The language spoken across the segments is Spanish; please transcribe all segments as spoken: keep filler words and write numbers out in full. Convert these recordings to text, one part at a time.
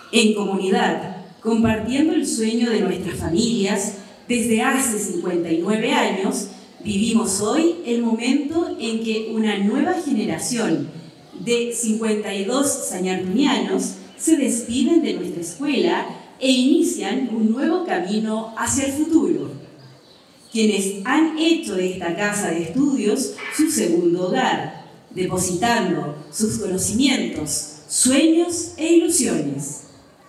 En comunidad, compartiendo el sueño de nuestras familias, desde hace cincuenta y nueve años, vivimos hoy el momento en que una nueva generación de cincuenta y dos sañartunianos se despiden de nuestra escuela e inician un nuevo camino hacia el futuro. Quienes han hecho de esta casa de estudios su segundo hogar, depositando sus conocimientos, sueños e ilusiones.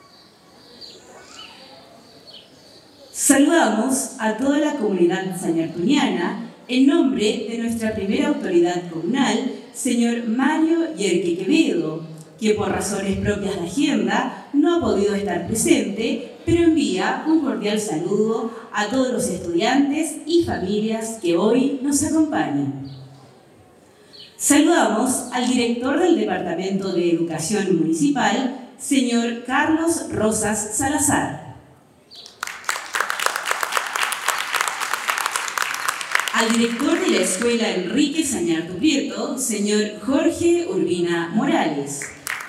Saludamos a toda la comunidad sañartuniana en nombre de nuestra primera autoridad comunal, señor Mario Yerque Quevedo, que por razones propias de agenda no ha podido estar presente, pero envía un cordial saludo a todos los estudiantes y familias que hoy nos acompañan. Saludamos al director del Departamento de Educación Municipal, señor Carlos Rosas Salazar. Al director de la Escuela Enrique Sañartu Prieto, señor Jorge Urbina Morales.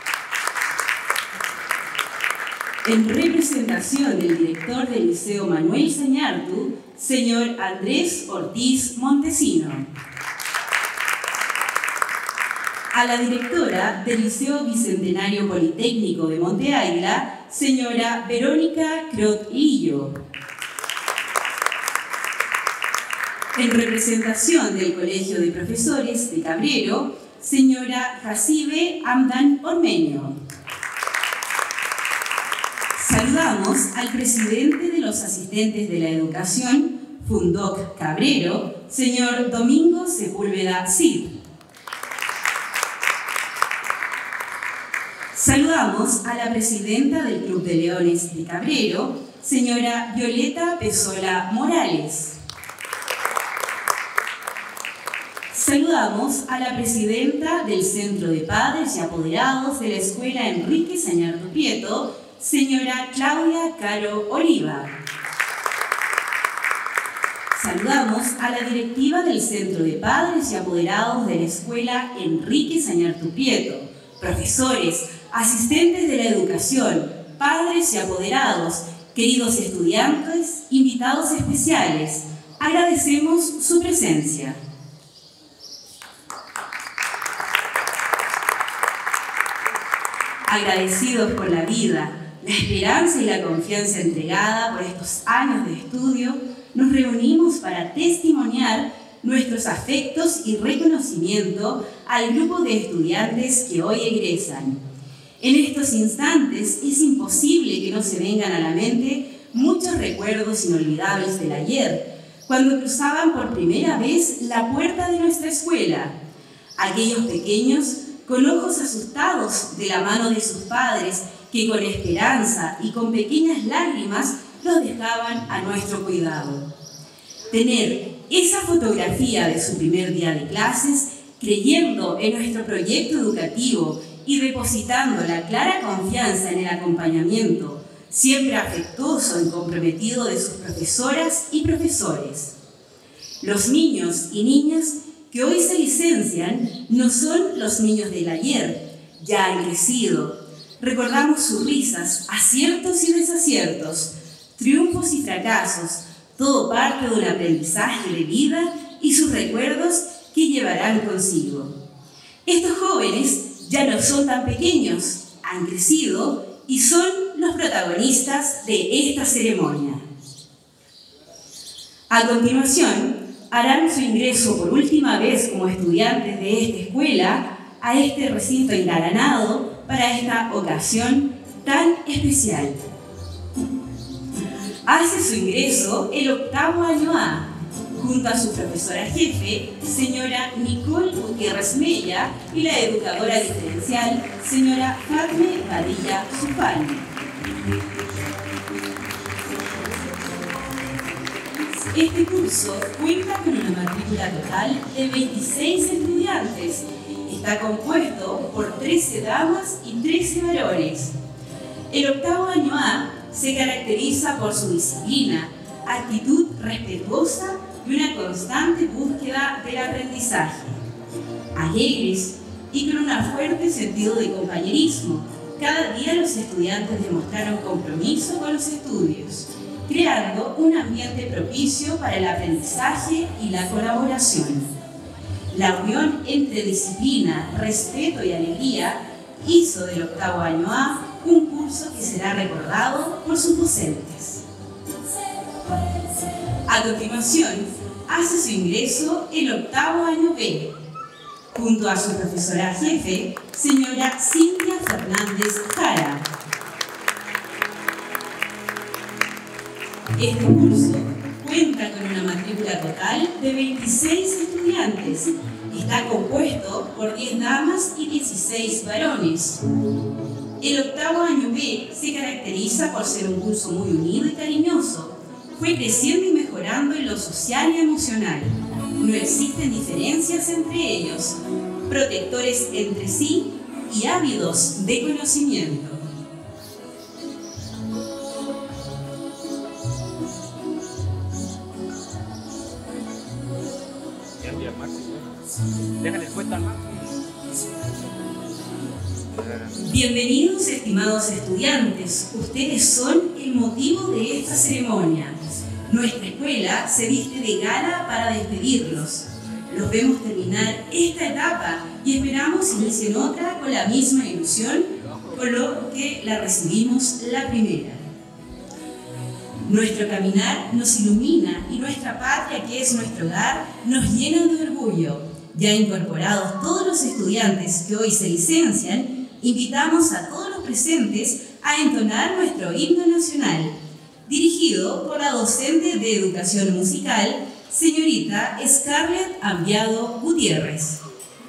En representación del director del Liceo Manuel Sañartu, señor Andrés Ortiz Montesino. A la directora del Liceo Bicentenario Politécnico de Monte Águila, señora Verónica Crot Lillo. En representación del Colegio de Profesores de Cabrero, señora Jacibe Amdan Ormeño. Saludamos al presidente de los asistentes de la educación, Fundoc Cabrero, señor Domingo Sepúlveda Cid. Saludamos a la presidenta del Club de Leones de Cabrero, señora Violeta Pesola Morales. Saludamos a la presidenta del Centro de Padres y Apoderados de la Escuela Enrique Sañartu Prieto, señora Claudia Caro Oliva. Saludamos a la directiva del Centro de Padres y Apoderados de la Escuela Enrique Sañartu Prieto, profesores, asistentes de la educación, padres y apoderados, queridos estudiantes, invitados especiales. Agradecemos su presencia. Agradecidos por la vida, la esperanza y la confianza entregada por estos años de estudio, nos reunimos para testimoniar nuestros afectos y reconocimiento al grupo de estudiantes que hoy egresan. En estos instantes es imposible que no se vengan a la mente muchos recuerdos inolvidables del ayer, cuando cruzaban por primera vez la puerta de nuestra escuela. Aquellos pequeños con ojos asustados de la mano de sus padres, que con esperanza y con pequeñas lágrimas los dejaban a nuestro cuidado. Tener esa fotografía de su primer día de clases, creyendo en nuestro proyecto educativo y depositando la clara confianza en el acompañamiento, siempre afectuoso y comprometido de sus profesoras y profesores. Los niños y niñas que hoy se licencian no son los niños del ayer, ya han crecido. Recordamos sus risas, aciertos y desaciertos, triunfos y fracasos, todo parte de un aprendizaje de vida y sus recuerdos que llevarán consigo. Estos jóvenes ya no son tan pequeños, han crecido y son los protagonistas de esta ceremonia. A continuación, harán su ingreso por última vez como estudiantes de esta escuela a este recinto engalanado para esta ocasión tan especial. Hace su ingreso el octavo año A, junto a su profesora jefe, señora Nicole Gutiérrez Mella, y la educadora diferencial, señora Carmen Padilla Zufal. Este curso cuenta con una matrícula total de veintiséis estudiantes. Está compuesto por trece damas y trece varones. El octavo año A se caracteriza por su disciplina, actitud respetuosa y una constante búsqueda del aprendizaje. Alegres y con un fuerte sentido de compañerismo, cada día los estudiantes demostraron compromiso con los estudios, creando un ambiente propicio para el aprendizaje y la colaboración. La unión entre disciplina, respeto y alegría hizo del octavo año A un curso que será recordado por sus docentes. A continuación, hace su ingreso el octavo año B, junto a su profesora jefe, señora Cintia Fernández Jara. Este curso cuenta con una matrícula total de veintiséis estudiantes. Está compuesto por diez damas y dieciséis varones. El octavo año B se caracteriza por ser un curso muy unido y cariñoso. Fue creciendo y mejorando en lo social y emocional. No existen diferencias entre ellos, protectores entre sí y ávidos de conocimiento. Bienvenidos, estimados estudiantes. Ustedes son el motivo de esta ceremonia. Nuestra escuela se viste de gala para despedirlos. Los vemos terminar esta etapa y esperamos inicien otra con la misma ilusión con lo que la recibimos la primera. Nuestro caminar nos ilumina y nuestra patria, que es nuestro hogar, nos llena de orgullo. Ya incorporados todos los estudiantes que hoy se licencian, invitamos a todos los presentes a entonar nuestro himno nacional, dirigido por la docente de Educación Musical, señorita Scarlett Ambiado Gutiérrez.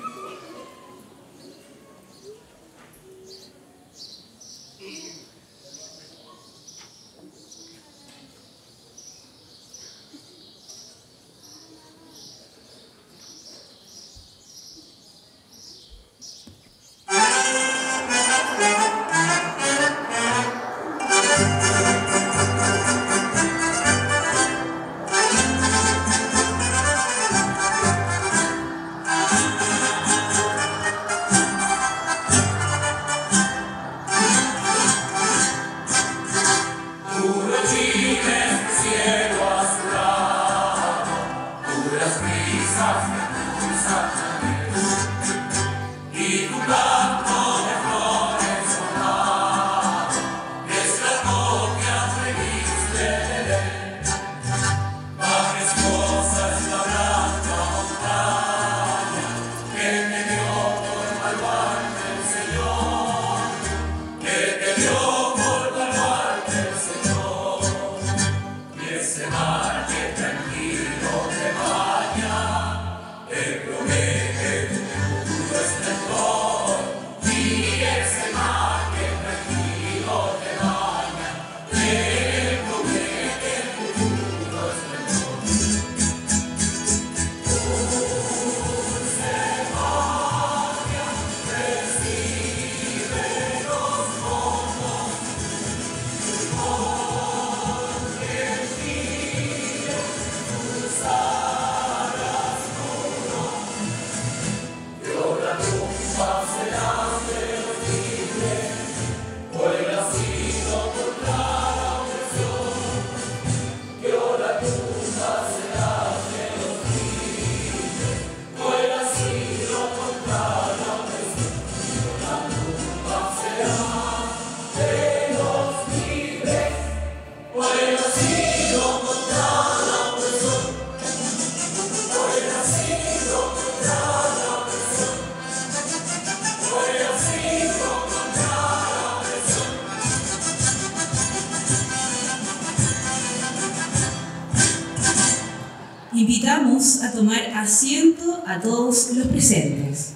Invitamos a tomar asiento a todos los presentes.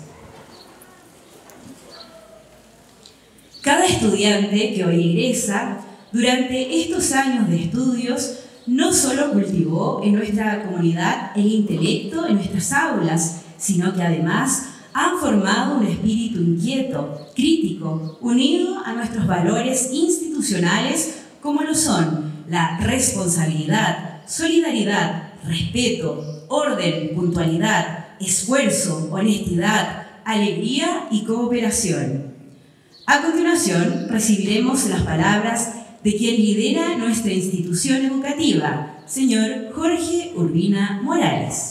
Cada estudiante que hoy ingresa, durante estos años de estudios, no solo cultivó en nuestra comunidad el intelecto en nuestras aulas, sino que además han formado un espíritu inquieto, crítico, unido a nuestros valores institucionales como lo son la responsabilidad, solidaridad, respeto, orden, puntualidad, esfuerzo, honestidad, alegría y cooperación. A continuación, recibiremos las palabras de quien lidera nuestra institución educativa, señor Jorge Urbina Morales.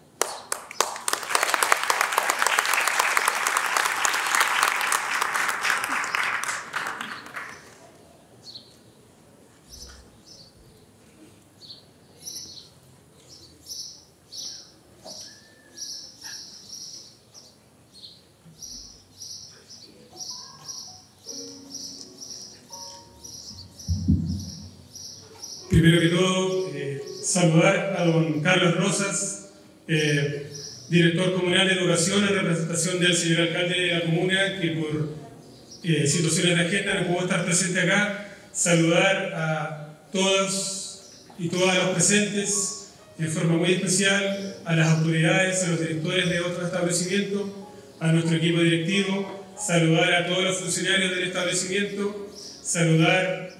Primero que todo, eh, saludar a don Carlos Rosas, eh, director comunal de educación, en representación del señor alcalde de la comuna, que por eh, situaciones de agenda no pudo estar presente acá. Saludar a todos y todas los presentes, de forma muy especial a las autoridades, a los directores de otros establecimientos, a nuestro equipo directivo, saludar a todos los funcionarios del establecimiento, saludar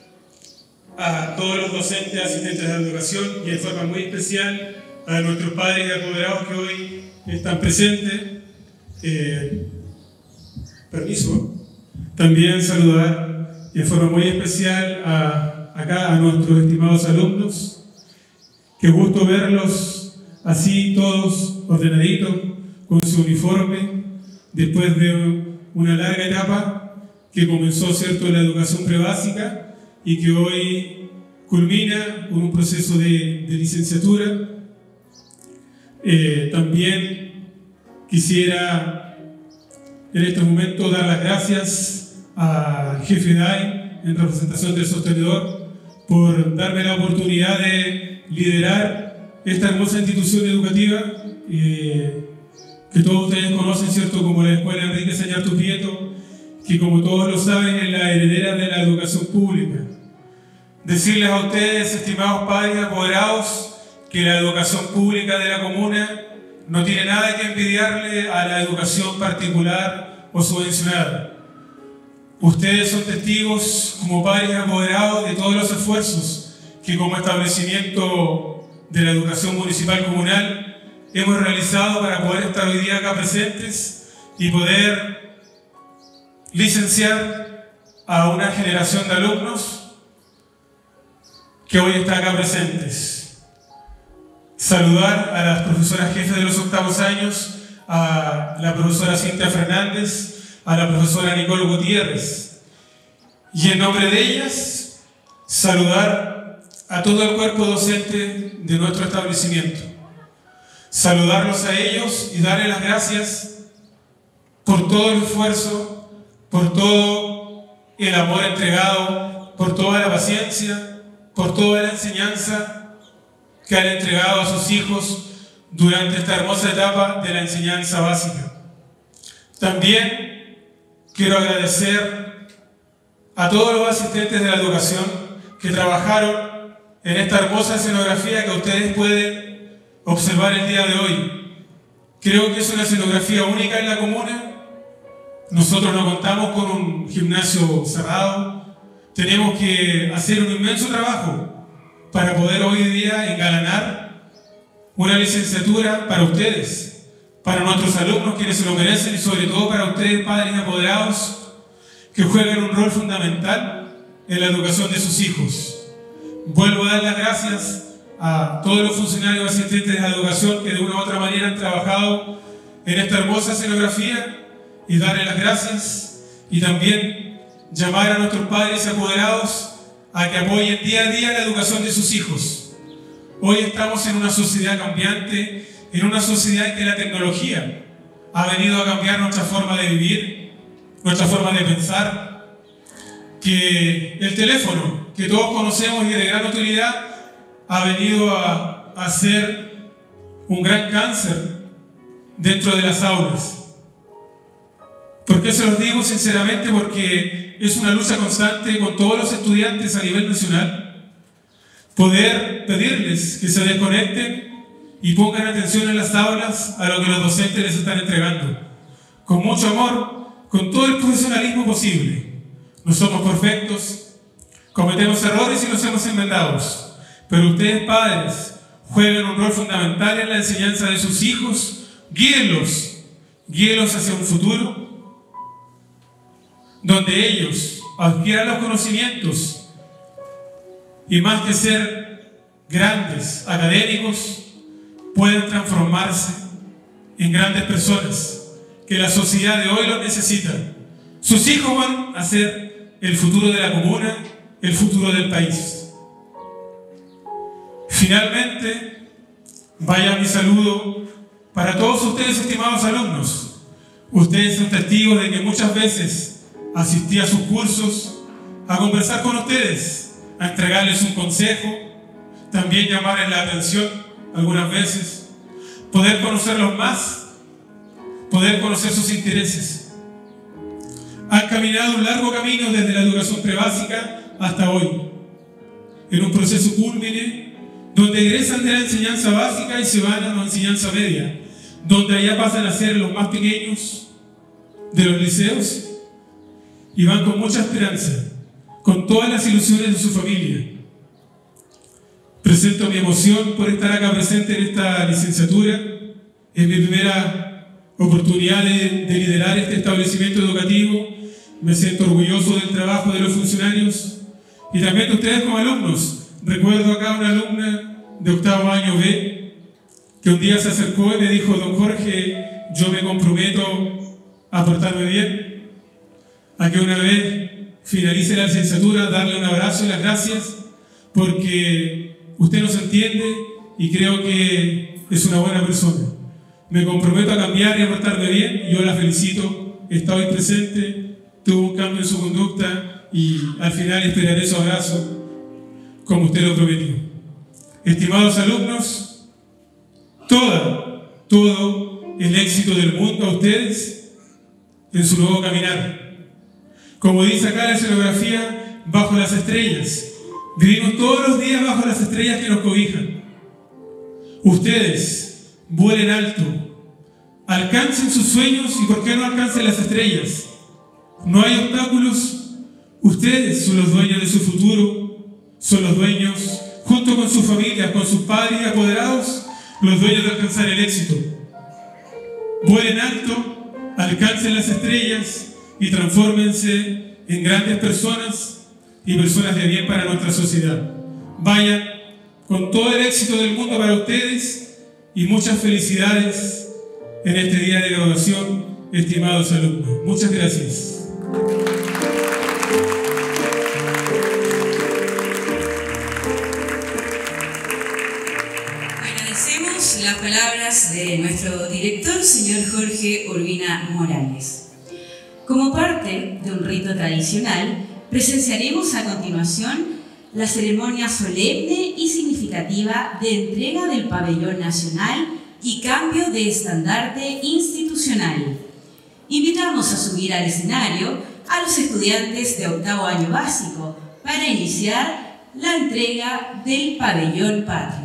a todos los docentes, asistentes de educación y de forma muy especial a nuestros padres y apoderados que hoy están presentes. Eh, permiso. También saludar de forma muy especial a, acá a nuestros estimados alumnos. Qué gusto verlos así todos ordenaditos, con su uniforme, después de una larga etapa que comenzó, ¿cierto?, la educación prebásica, y que hoy culmina con un proceso de, de licenciatura. Eh, también quisiera en este momento dar las gracias al jefe D A I en representación del sostenedor por darme la oportunidad de liderar esta hermosa institución educativa eh, que todos ustedes conocen, ¿cierto?, como la Escuela Enrique Sañartu Prieto, que como todos lo saben es la heredera de la educación pública. Decirles a ustedes, estimados padres y apoderados, que la educación pública de la comuna no tiene nada que envidiarle a la educación particular o subvencionada. Ustedes son testigos, como padres y apoderados, de todos los esfuerzos que como establecimiento de la educación municipal comunal hemos realizado para poder estar hoy día acá presentes y poder licenciar a una generación de alumnos que hoy está acá presentes. Saludar a las profesoras jefes de los octavos años, a la profesora Cintia Fernández, a la profesora Nicole Gutiérrez. Y en nombre de ellas, saludar a todo el cuerpo docente de nuestro establecimiento. Saludarlos a ellos y darles las gracias por todo el esfuerzo, por todo el amor entregado, por toda la paciencia, por toda la enseñanza que han entregado a sus hijos durante esta hermosa etapa de la enseñanza básica. También quiero agradecer a todos los asistentes de la educación que trabajaron en esta hermosa escenografía que ustedes pueden observar el día de hoy. Creo que es una escenografía única en la comuna. Nosotros no contamos con un gimnasio cerrado. Tenemos que hacer un inmenso trabajo para poder hoy día engalanar una licenciatura para ustedes, para nuestros alumnos quienes se lo merecen y sobre todo para ustedes, padres y apoderados, que juegan un rol fundamental en la educación de sus hijos. Vuelvo a dar las gracias a todos los funcionarios asistentes de la educación que de una u otra manera han trabajado en esta hermosa escenografía y darles las gracias y también llamar a nuestros padres y apoderados a que apoyen día a día la educación de sus hijos. Hoy estamos en una sociedad cambiante, en una sociedad en que la tecnología ha venido a cambiar nuestra forma de vivir, nuestra forma de pensar, que el teléfono, que todos conocemos y de gran utilidad, ha venido a, a ser un gran cáncer dentro de las aulas. ¿Por qué se los digo? Sinceramente, porque es una lucha constante con todos los estudiantes a nivel nacional. Poder pedirles que se desconecten y pongan atención en las aulas a lo que los docentes les están entregando. Con mucho amor, con todo el profesionalismo posible. No somos perfectos, cometemos errores y los hemos enmendados. Pero ustedes, padres, juegan un rol fundamental en la enseñanza de sus hijos. Guíenlos, guíenlos hacia un futuro donde ellos adquieran los conocimientos y más que ser grandes académicos, pueden transformarse en grandes personas que la sociedad de hoy los necesita. Sus hijos van a ser el futuro de la comuna, el futuro del país. Finalmente, vaya mi saludo para todos ustedes, estimados alumnos. Ustedes son testigos de que muchas veces asistí a sus cursos a conversar con ustedes, a entregarles un consejo, también llamarles la atención algunas veces, poder conocerlos más, poder conocer sus intereses. Han caminado un largo camino desde la educación prebásica hasta hoy, en un proceso cúlmine donde egresan de la enseñanza básica y se van a la enseñanza media, donde allá pasan a ser los más pequeños de los liceos y van con mucha esperanza, con todas las ilusiones de su familia. Presento mi emoción por estar acá presente en esta licenciatura. Es mi primera oportunidad de, de liderar este establecimiento educativo. Me siento orgulloso del trabajo de los funcionarios y también de ustedes como alumnos. Recuerdo acá una alumna de octavo año B que un día se acercó y me dijo: don Jorge, yo me comprometo a portarme bien, a que una vez finalice la licenciatura, darle un abrazo y las gracias, porque usted nos entiende y creo que es una buena persona. Me comprometo a cambiar y a portarme bien, y yo la felicito, está hoy presente, tuvo un cambio en su conducta y al final esperaré su abrazo como usted lo prometió. Estimados alumnos, toda, todo el éxito del mundo a ustedes en su nuevo caminar. Como dice acá la escenografía, bajo las estrellas. Vivimos todos los días bajo las estrellas que nos cobijan. Ustedes vuelen alto, alcancen sus sueños y ¿por qué no alcancen las estrellas? No hay obstáculos. Ustedes son los dueños de su futuro, son los dueños, junto con sus familias, con sus padres y apoderados, los dueños de alcanzar el éxito. Vuelen alto, alcancen las estrellas y transfórmense en grandes personas y personas de bien para nuestra sociedad. Vayan con todo el éxito del mundo para ustedes y muchas felicidades en este día de graduación, estimados alumnos. Muchas gracias. Agradecemos las palabras de nuestro director, señor Jorge Urbina Morales. Como parte de un rito tradicional, presenciaremos a continuación la ceremonia solemne y significativa de entrega del Pabellón Nacional y cambio de estandarte institucional. Invitamos a subir al escenario a los estudiantes de octavo año básico para iniciar la entrega del Pabellón Patrio.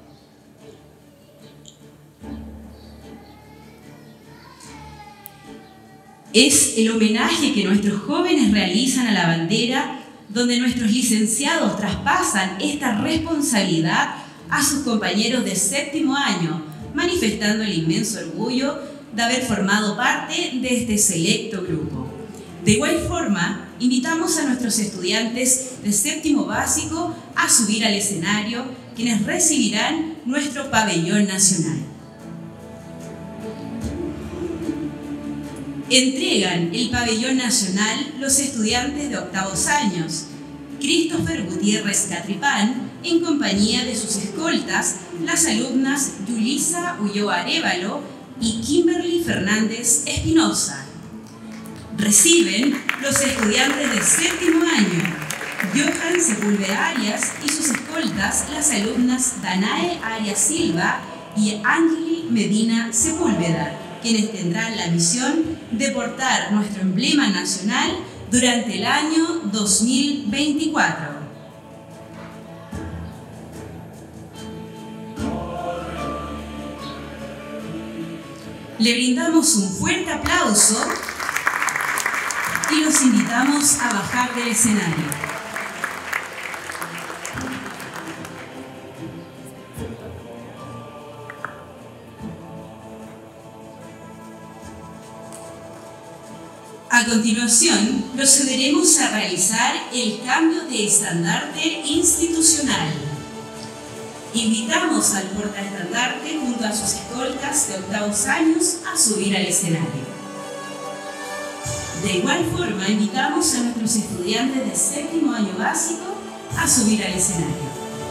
Es el homenaje que nuestros jóvenes realizan a la bandera, donde nuestros licenciados traspasan esta responsabilidad a sus compañeros de séptimo año, manifestando el inmenso orgullo de haber formado parte de este selecto grupo. De igual forma, invitamos a nuestros estudiantes de séptimo básico a subir al escenario, quienes recibirán nuestro pabellón nacional. Entregan el pabellón nacional los estudiantes de octavos años. Christopher Gutiérrez Catripán, en compañía de sus escoltas, las alumnas Yulisa Ulloa Arévalo y Kimberly Fernández Espinosa. Reciben los estudiantes de séptimo año, Johan Sepúlveda Arias y sus escoltas, las alumnas Danae Arias Silva y Ángel Medina Sepúlveda, quienes tendrán la misión de portar nuestro emblema nacional durante el año dos mil veinticuatro. Le brindamos un fuerte aplauso y los invitamos a bajar del escenario. A continuación, procederemos a realizar el cambio de estandarte institucional. Invitamos al portaestandarte junto a sus escoltas de octavos años a subir al escenario. De igual forma, invitamos a nuestros estudiantes de séptimo año básico a subir al escenario.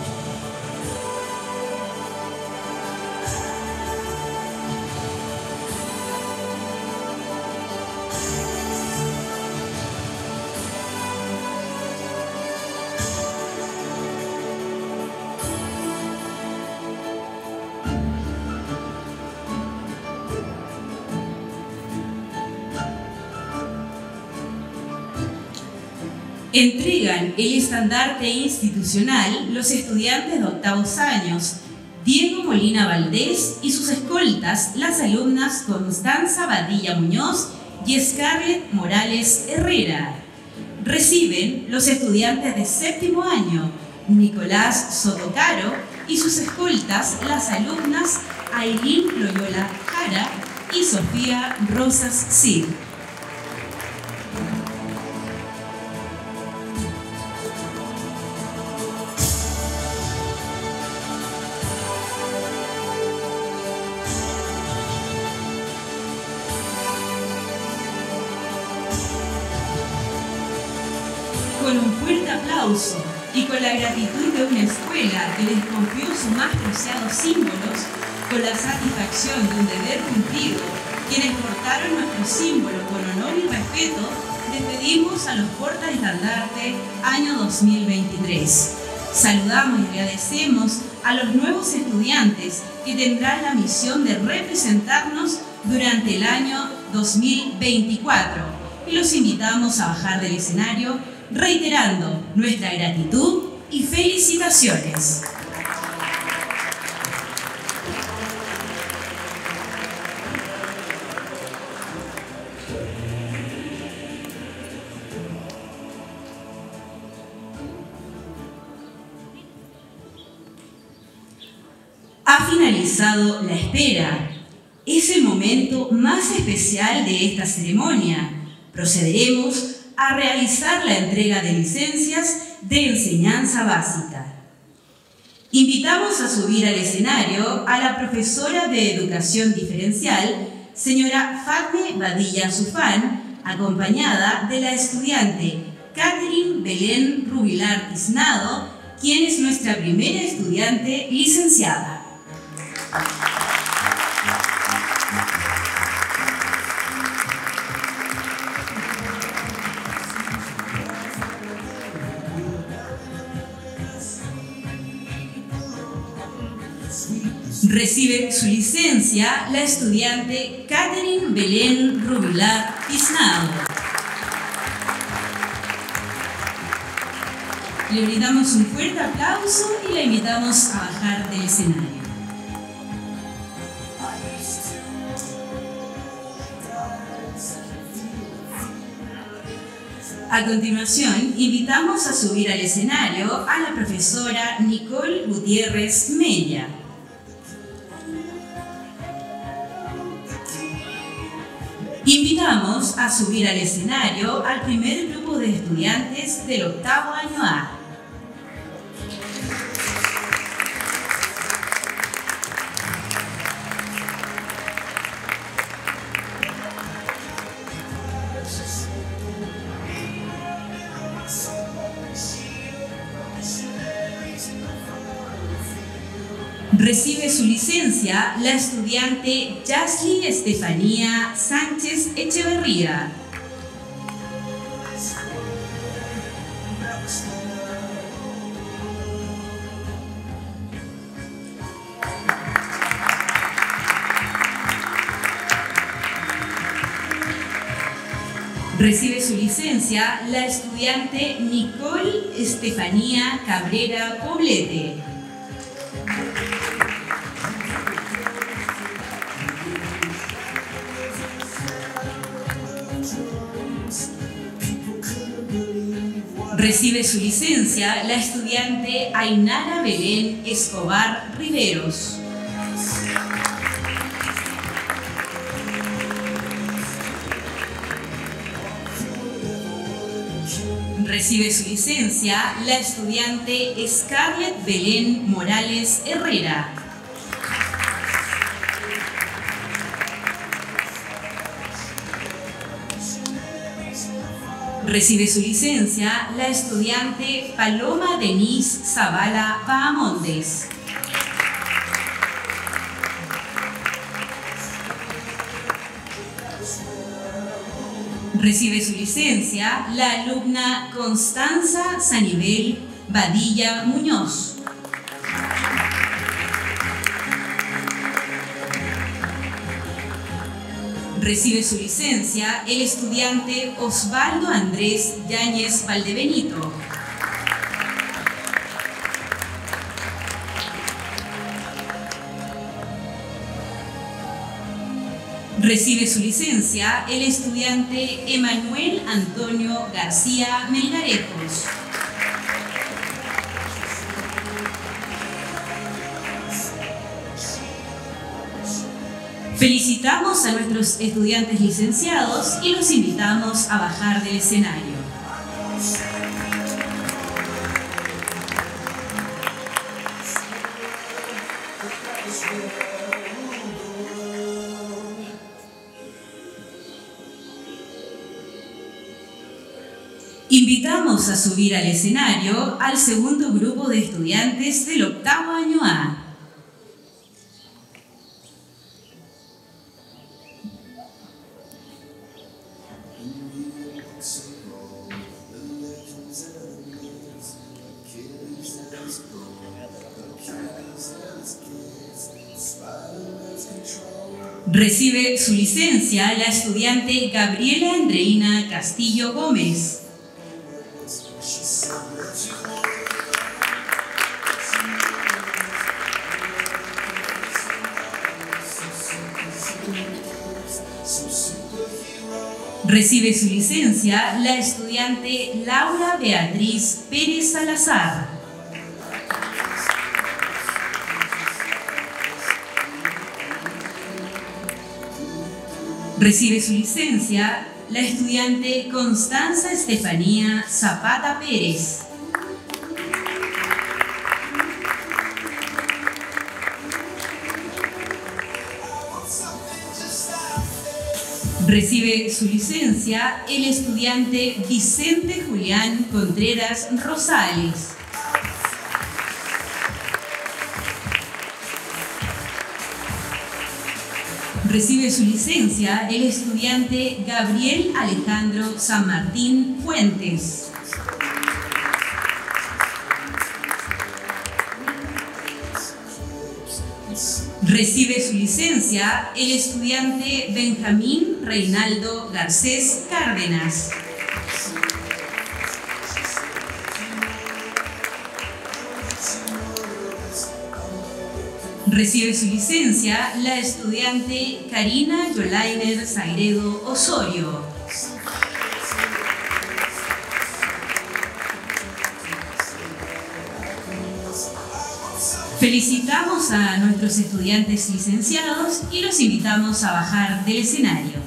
Entregan el estandarte institucional los estudiantes de octavos años, Diego Molina Valdés y sus escoltas, las alumnas Constanza Badilla Muñoz y Scarlett Morales Herrera. Reciben los estudiantes de séptimo año, Nicolás Sotocaro y sus escoltas, las alumnas Ailín Loyola Jara y Sofía Rosas Cid. Con un fuerte aplauso y con la gratitud de una escuela que les confió sus más preciados símbolos, con la satisfacción de un deber cumplido, quienes portaron nuestro símbolo con honor y respeto, despedimos a los portaestandarte año dos mil veintitrés. Saludamos y agradecemos a los nuevos estudiantes que tendrán la misión de representarnos durante el año dos mil veinticuatro y los invitamos a bajar del escenario reiterando nuestra gratitud y felicitaciones. Ha finalizado la espera. Es el momento más especial de esta ceremonia. Procederemos a realizar la entrega de licencias de enseñanza básica. Invitamos a subir al escenario a la profesora de Educación Diferencial, señora Fatme Badilla Zufán, acompañada de la estudiante Catherine Belén Rubilar Tiznado, quien es nuestra primera estudiante licenciada. Recibe su licencia la estudiante Catherine Belén Rubilar Tiznado. Le brindamos un fuerte aplauso y la invitamos a bajar del escenario. A continuación, invitamos a subir al escenario a la profesora Nicole Gutiérrez Mella. Invitamos a subir al escenario al primer grupo de estudiantes del octavo año A. Recibe su licencia la estudiante Yasly Estefanía Sánchez Echeverría. Recibe su licencia la estudiante Nicole Estefanía Cabrera Poblete. Recibe su licencia la estudiante Ainara Belén Escobar Riveros. Recibe su licencia la estudiante Scarlett Belén Morales Herrera. Recibe su licencia la estudiante Paloma Denise Zavala Bahamondes. Recibe su licencia la alumna Constanza Sanibel Badilla Muñoz. Recibe su licencia el estudiante Osvaldo Andrés Yáñez Valdebenito. Recibe su licencia el estudiante Emanuel Antonio García Melgarejos. Felicitamos a nuestros estudiantes licenciados y los invitamos a bajar del escenario. Invitamos a subir al escenario al segundo grupo de estudiantes del octavo año A. Recibe su licencia la estudiante Gabriela Andreina Castillo Gómez. Recibe su licencia la estudiante Laura Beatriz Pérez Salazar. Recibe su licencia la estudiante Constanza Estefanía Zapata Pérez. Recibe su licencia el estudiante Vicente Julián Contreras Rosales. Recibe su licencia el estudiante Gabriel Alejandro San Martín Fuentes. Recibe su licencia el estudiante Benjamín Reinaldo Garcés Cárdenas. Recibe su licencia la estudiante Karina Yolainer Sagredo Osorio. Felicitamos a nuestros estudiantes licenciados y los invitamos a bajar del escenario.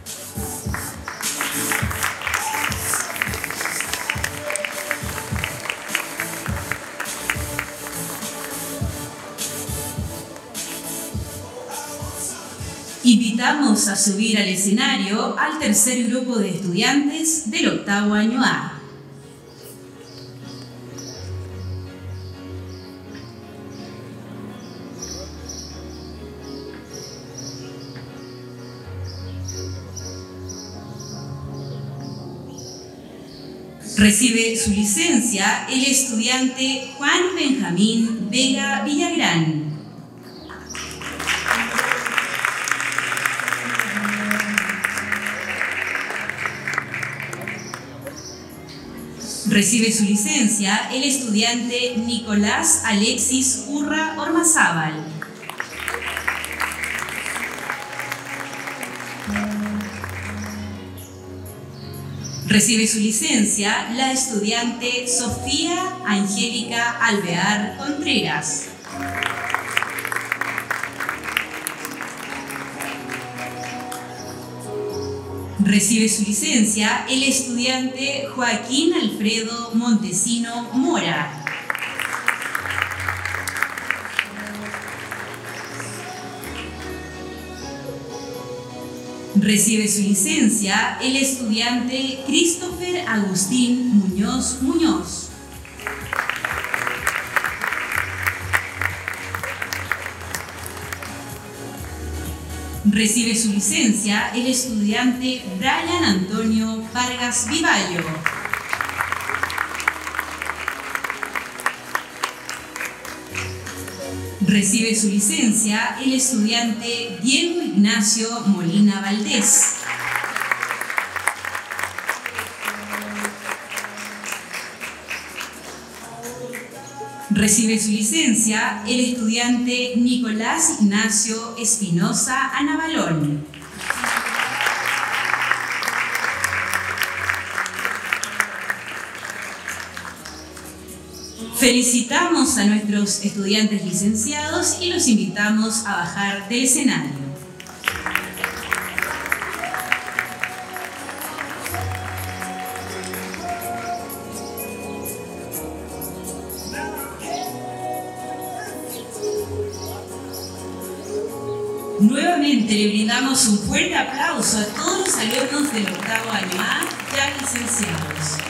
Invitamos a subir al escenario al tercer grupo de estudiantes del octavo año A. Recibe su licencia el estudiante Juan Benjamín Vega Villagrán. Recibe su licencia el estudiante Nicolás Alexis Urra Ormazábal. Recibe su licencia la estudiante Sofía Angélica Alvear Contreras. Recibe su licencia el estudiante Joaquín Alfredo Montesino Mora. Recibe su licencia el estudiante Christopher Agustín Muñoz Muñoz. Recibe su licencia el estudiante Brian Antonio Vargas Vivallo. Recibe su licencia el estudiante Diego Ignacio Molina Valdés. Recibe su licencia el estudiante Nicolás Ignacio Espinosa Anabalón. Felicitamos a nuestros estudiantes licenciados y los invitamos a bajar del escenario. Nuevamente le brindamos un fuerte aplauso a todos los alumnos del octavo año A ya licenciados.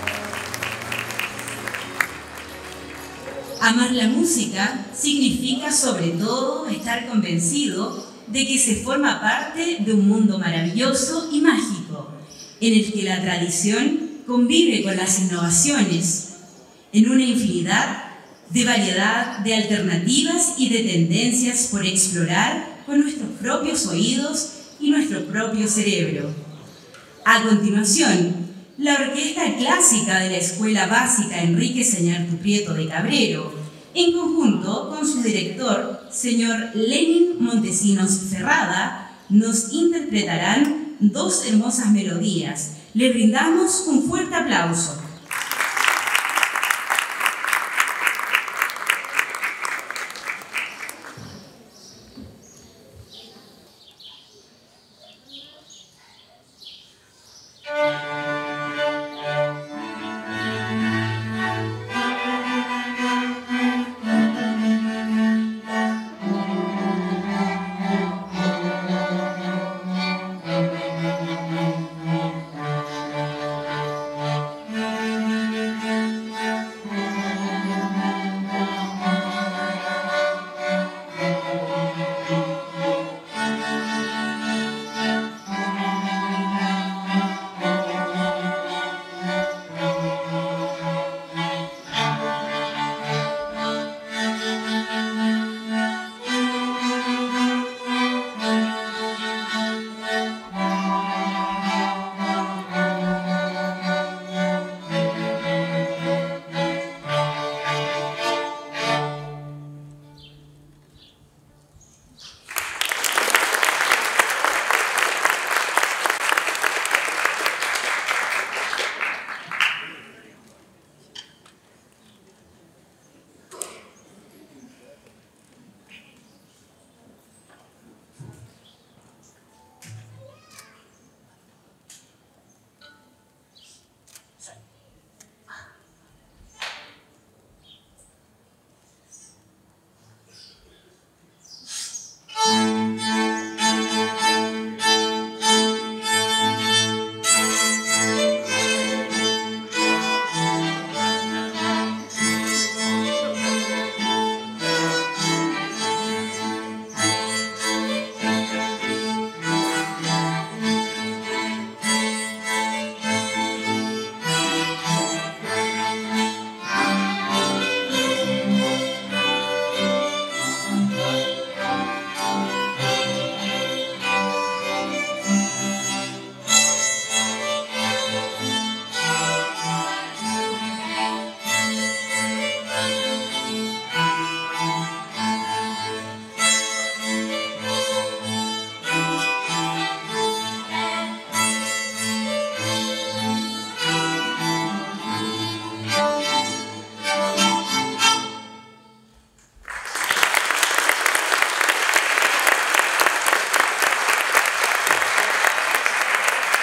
Amar la música significa sobre todo estar convencido de que se forma parte de un mundo maravilloso y mágico, en el que la tradición convive con las innovaciones, en una infinidad de variedad de alternativas y de tendencias por explorar con nuestros propios oídos y nuestro propio cerebro. A continuación, la Orquesta Clásica de la Escuela Básica Enrique Sañartu Prieto de Cabrero, en conjunto con su director, señor Lenin Montesinos Ferrada, nos interpretarán dos hermosas melodías. Le brindamos un fuerte aplauso.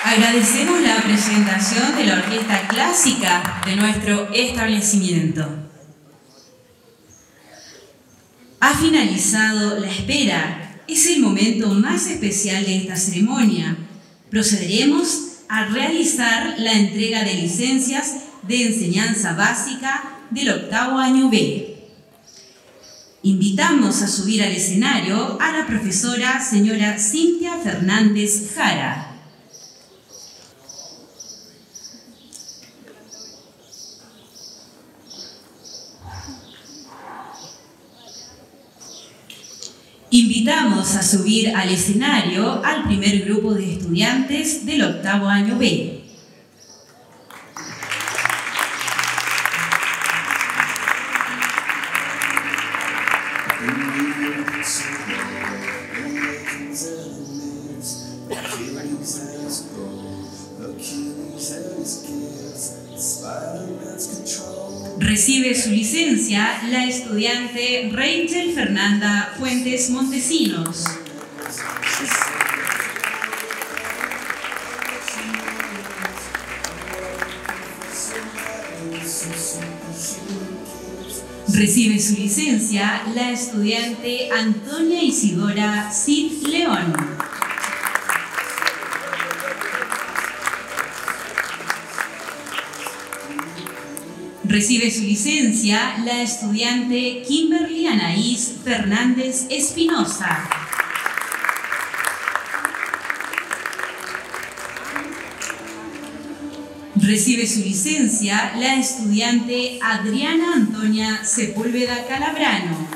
Agradecemos la presentación de la Orquesta Clásica de nuestro establecimiento. Ha finalizado la espera. Es el momento más especial de esta ceremonia. Procederemos a realizar la entrega de licencias de enseñanza básica del octavo año B. Invitamos a subir al escenario a la profesora señora Cintia Fernández Jara. Invitamos a subir al escenario al primer grupo de estudiantes del octavo año B. Recibe su licencia la estudiante Rachel Fernanda Fuentes Montesinos. Recibe su licencia la estudiante Antonia Isidora Cid León. Recibe su licencia la estudiante Kimberly Anaís Fernández Espinosa. Recibe su licencia la estudiante Adriana Antonia Sepúlveda Calabrano.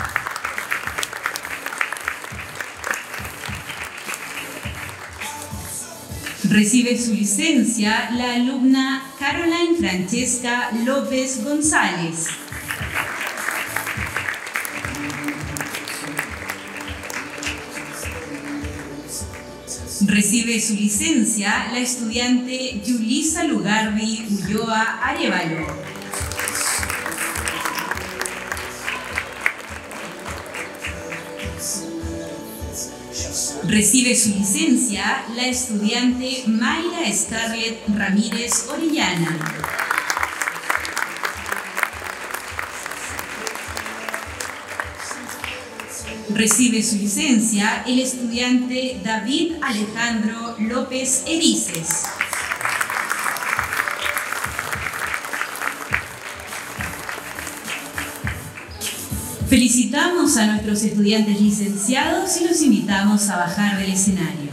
Recibe su licencia la alumna Caroline Francesca López González. Recibe su licencia la estudiante Yulisa Lugardi Ulloa Arevalo. Recibe su licencia la estudiante Mayra Scarlett Ramírez Orellana. Recibe su licencia el estudiante David Alejandro López Erices. Felicitamos a nuestros estudiantes licenciados y los invitamos a bajar del escenario.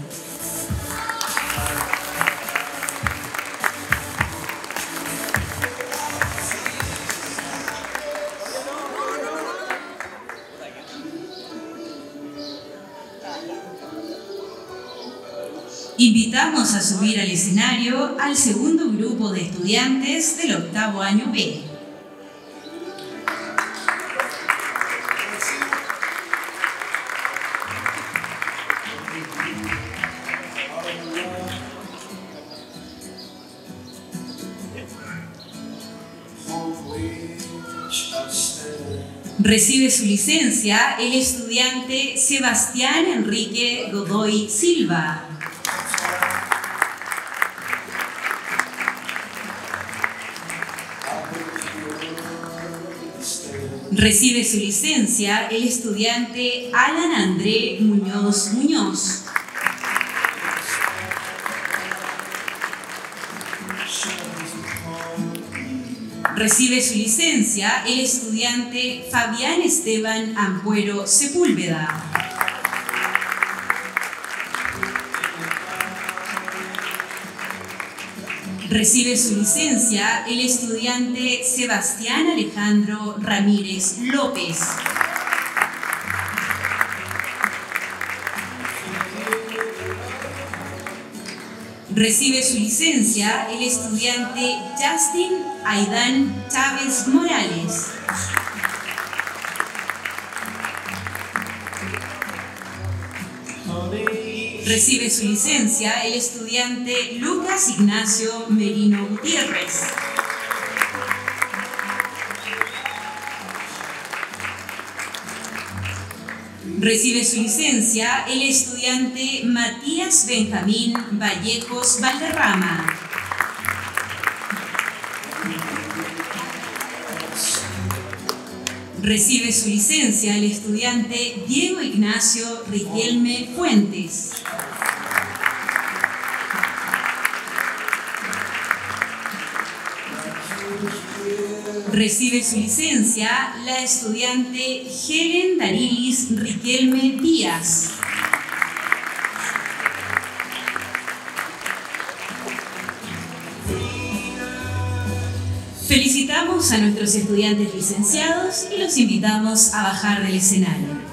Invitamos a subir al escenario al segundo grupo de estudiantes del octavo año B. Recibe su licencia el estudiante Sebastián Enrique Godoy Silva. Recibe su licencia el estudiante Alan André Muñoz Muñoz. Recibe su licencia el estudiante Fabián Esteban Ampuero Sepúlveda. Recibe su licencia el estudiante Sebastián Alejandro Ramírez López. Recibe su licencia el estudiante Justin Aidán Chávez Morales. Recibe su licencia el estudiante Lucas Ignacio Merino Gutiérrez. Recibe su licencia el estudiante Matías Benjamín Vallejos Valderrama. Recibe su licencia el estudiante Diego Ignacio Riquelme Fuentes. Recibe su licencia la estudiante Helen Darilis Riquelme Díaz. Felicitamos a nuestros estudiantes licenciados y los invitamos a bajar del escenario.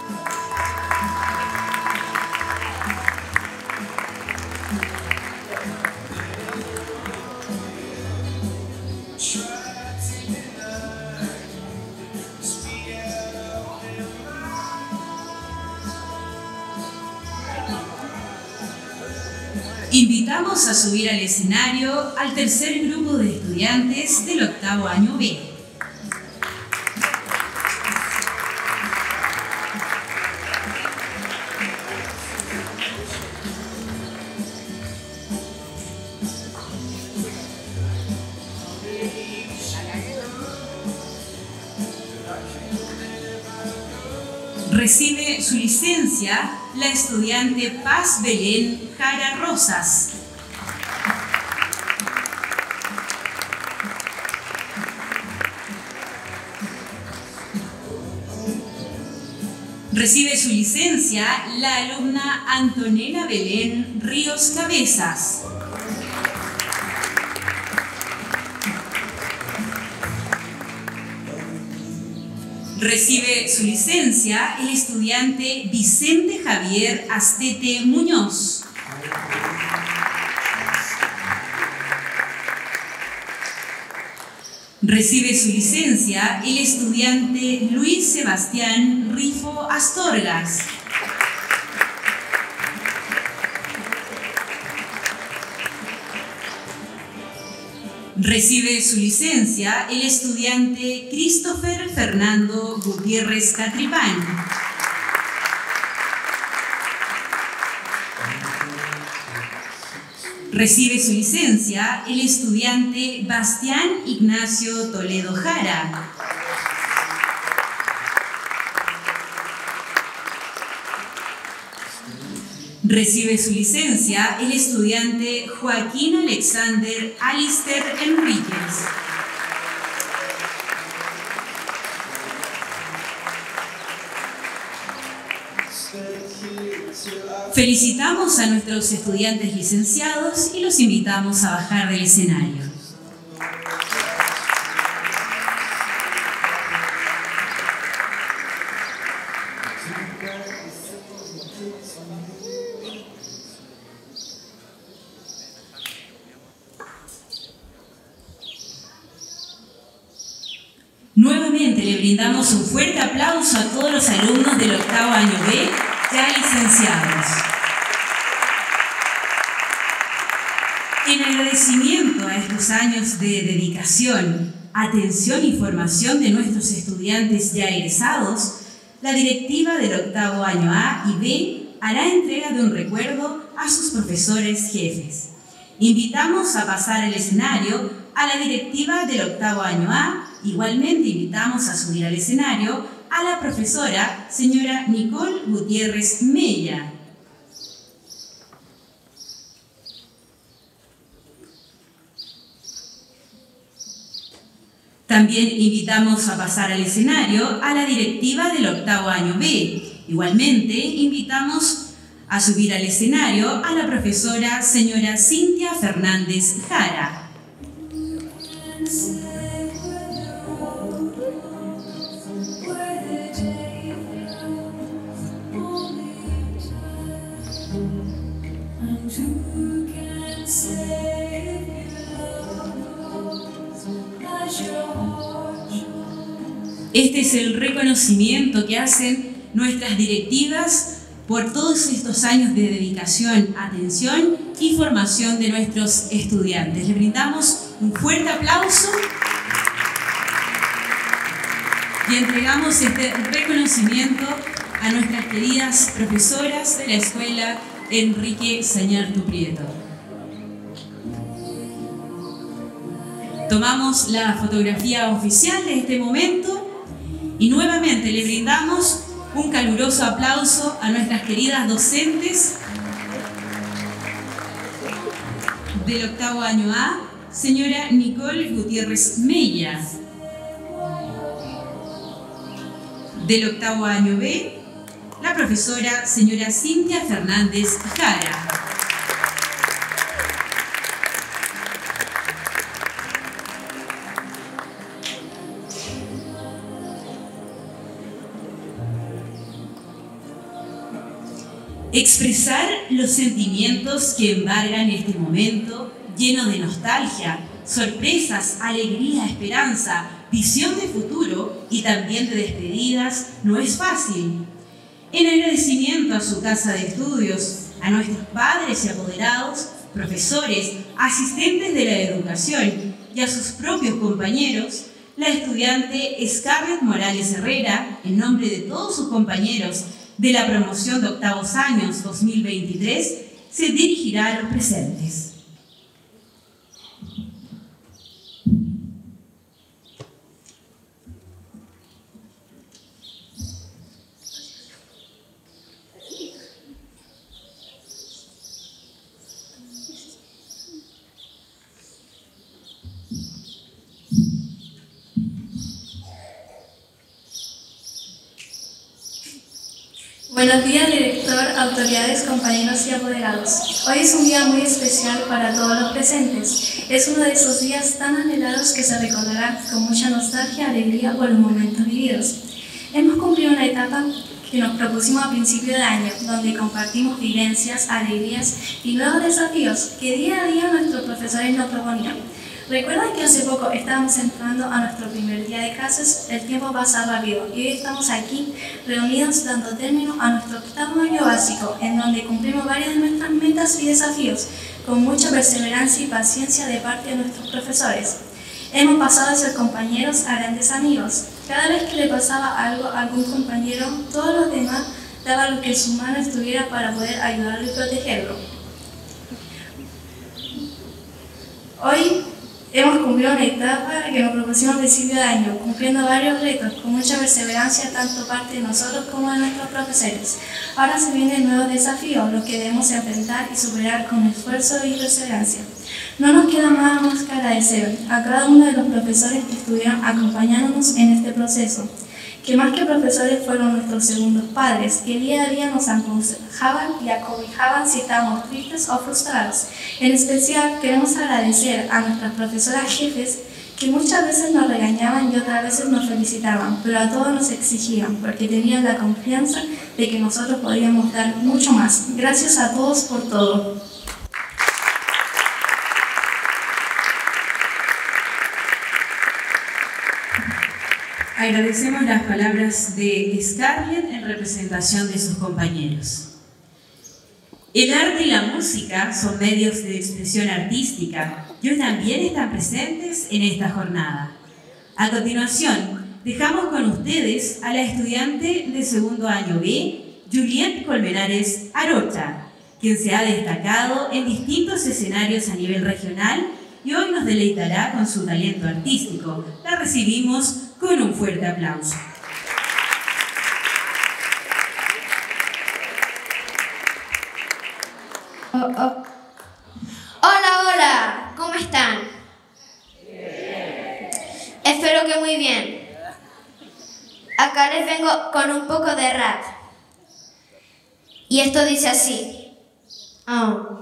Invitamos a subir al escenario al tercer grupo de estudiantes del octavo año B. Recibe su licencia la estudiante Paz Belén Jara Rosas. Recibe su licencia la alumna Antonella Belén Ríos Cabezas. Recibe su licencia el estudiante Vicente Javier Astete Muñoz. Recibe su licencia el estudiante Luis Sebastián Rifo Astorgas. Recibe su licencia el estudiante Christopher Fernando Gutiérrez Catripán. Recibe su licencia el estudiante Bastián Ignacio Toledo Jara. Recibe su licencia el estudiante Joaquín Alexander Alister Enríquez. Felicitamos a nuestros estudiantes licenciados y los invitamos a bajar del escenario. Nuevamente le brindamos un fuerte aplauso a todos los alumnos del octavo año B ya licenciados. En agradecimiento a estos años de dedicación, atención y formación de nuestros estudiantes ya egresados, la directiva del octavo año A y B hará entrega de un recuerdo a sus profesores jefes. Invitamos a pasar al escenario a la directiva del octavo año A. Igualmente invitamos a subir al escenario a la profesora señora Nicole Gutiérrez Mella. También invitamos a pasar al escenario a la directiva del octavo año B. Igualmente invitamos a subir al escenario a la profesora señora Cintia Fernández Jara. Este es el reconocimiento que hacen nuestras directivas por todos estos años de dedicación, atención y formación de nuestros estudiantes. Les brindamos un fuerte aplauso y entregamos este reconocimiento a nuestras queridas profesoras de la Escuela Enrique Sañartu Prieto. Tomamos la fotografía oficial de este momento y nuevamente le brindamos un caluroso aplauso a nuestras queridas docentes del octavo año A, señora Nicole Gutiérrez Mella. Del octavo año B, la profesora señora Cintia Fernández Jara. Expresar los sentimientos que embargan este momento, lleno de nostalgia, sorpresas, alegría, esperanza, visión de futuro y también de despedidas, no es fácil. En agradecimiento a su casa de estudios, a nuestros padres y apoderados, profesores, asistentes de la educación y a sus propios compañeros, la estudiante Scarlett Morales Herrera, en nombre de todos sus compañeros de la promoción de octavos años dos mil veintitrés, se dirigirá a los presentes. Buenos días, director, autoridades, compañeros y apoderados. Hoy es un día muy especial para todos los presentes. Es uno de esos días tan anhelados que se recordarán con mucha nostalgia, alegría por los momentos vividos. Hemos cumplido una etapa que nos propusimos a principio de año, donde compartimos vivencias, alegrías y nuevos desafíos que día a día nuestros profesores nos proponían. ¿Recuerdan que hace poco estábamos entrando a nuestro primer día de clases? El tiempo pasa rápido y hoy estamos aquí reunidos dando término a nuestro octavo año básico, en donde cumplimos varias de nuestras metas y desafíos con mucha perseverancia y paciencia de parte de nuestros profesores. Hemos pasado de ser compañeros a grandes amigos. Cada vez que le pasaba algo a algún compañero, todos los demás daban lo que en su mano estuviera para poder ayudarlo y protegerlo. Hoy hemos cumplido una etapa que nos propusimos a principio de año, cumpliendo varios retos con mucha perseverancia tanto parte de nosotros como de nuestros profesores. Ahora se vienen nuevos desafíos, los que debemos enfrentar y superar con esfuerzo y perseverancia. No nos queda nada más que agradecer a cada uno de los profesores que estuvieron acompañándonos en este proceso, que más que profesores fueron nuestros segundos padres, que día a día nos aconsejaban y acobijaban si estábamos tristes o frustrados. En especial queremos agradecer a nuestras profesoras jefes que muchas veces nos regañaban y otras veces nos felicitaban, pero a todos nos exigían porque tenían la confianza de que nosotros podíamos dar mucho más. Gracias a todos por todo. Agradecemos las palabras de Scarlett en representación de sus compañeros. El arte y la música son medios de expresión artística y hoy también están presentes en esta jornada. A continuación, dejamos con ustedes a la estudiante de segundo año B, Juliette Colmenares Arocha, quien se ha destacado en distintos escenarios a nivel regional y hoy nos deleitará con su talento artístico. La recibimos con un fuerte aplauso. Oh, oh. Hola, hola, ¿cómo están? Bien. Espero que muy bien. Acá les vengo con un poco de rap. Y esto dice así. Oh.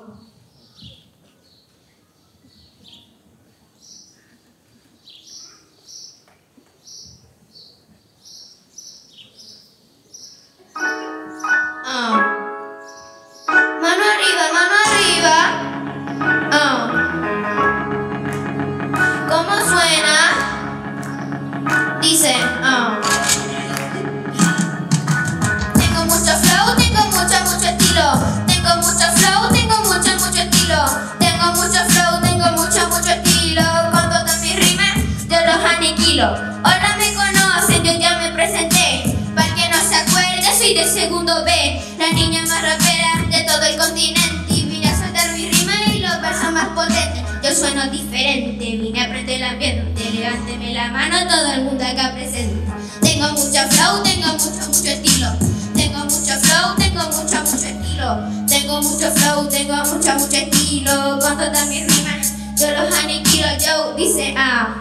Hola, me conocen, yo ya me presenté. Para que no se acuerde, soy de ese presente. Yo sueno diferente, vine a aprender el ambiente. Levánteme la mano todo el mundo acá presente. Tengo mucho flow, tengo mucho, mucho estilo. Tengo mucho flow, tengo mucho, mucho estilo. Tengo mucho flow, tengo mucho, mucho estilo. Con todas mis rimas yo los aniquilo. Yo dice ah.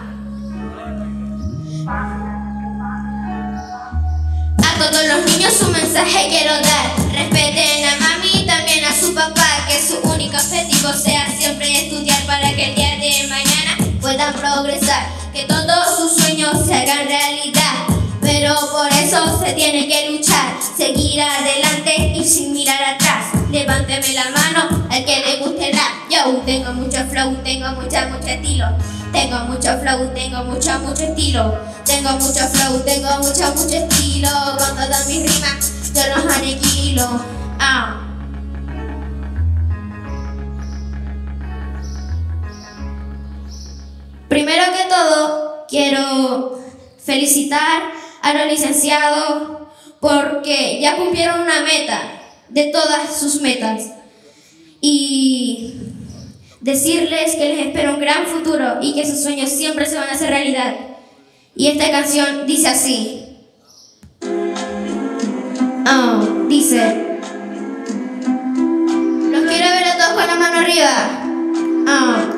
A todos los niños un mensaje quiero dar. Respeten a mami y también a su papá, que su único objetivo sea siempre estudiar para que el día de mañana puedan progresar, que todos sus sueños se hagan realidad. Pero por eso se tiene que luchar, seguir adelante y sin mirar atrás. Levánteme la mano al que le guste el rap. Yo tengo mucho flow, tengo mucho, mucho estilo. Tengo mucho flow, tengo mucho, mucho estilo. Tengo mucho flow, tengo mucho, mucho estilo. Con todas mis rimas yo los aniquilo. Ah. Primero que todo, quiero felicitar a los licenciados porque ya cumplieron una meta de todas sus metas y decirles que les espera un gran futuro y que sus sueños siempre se van a hacer realidad. Y esta canción dice así. Oh, dice: los quiero ver a todos con la mano arriba. Oh.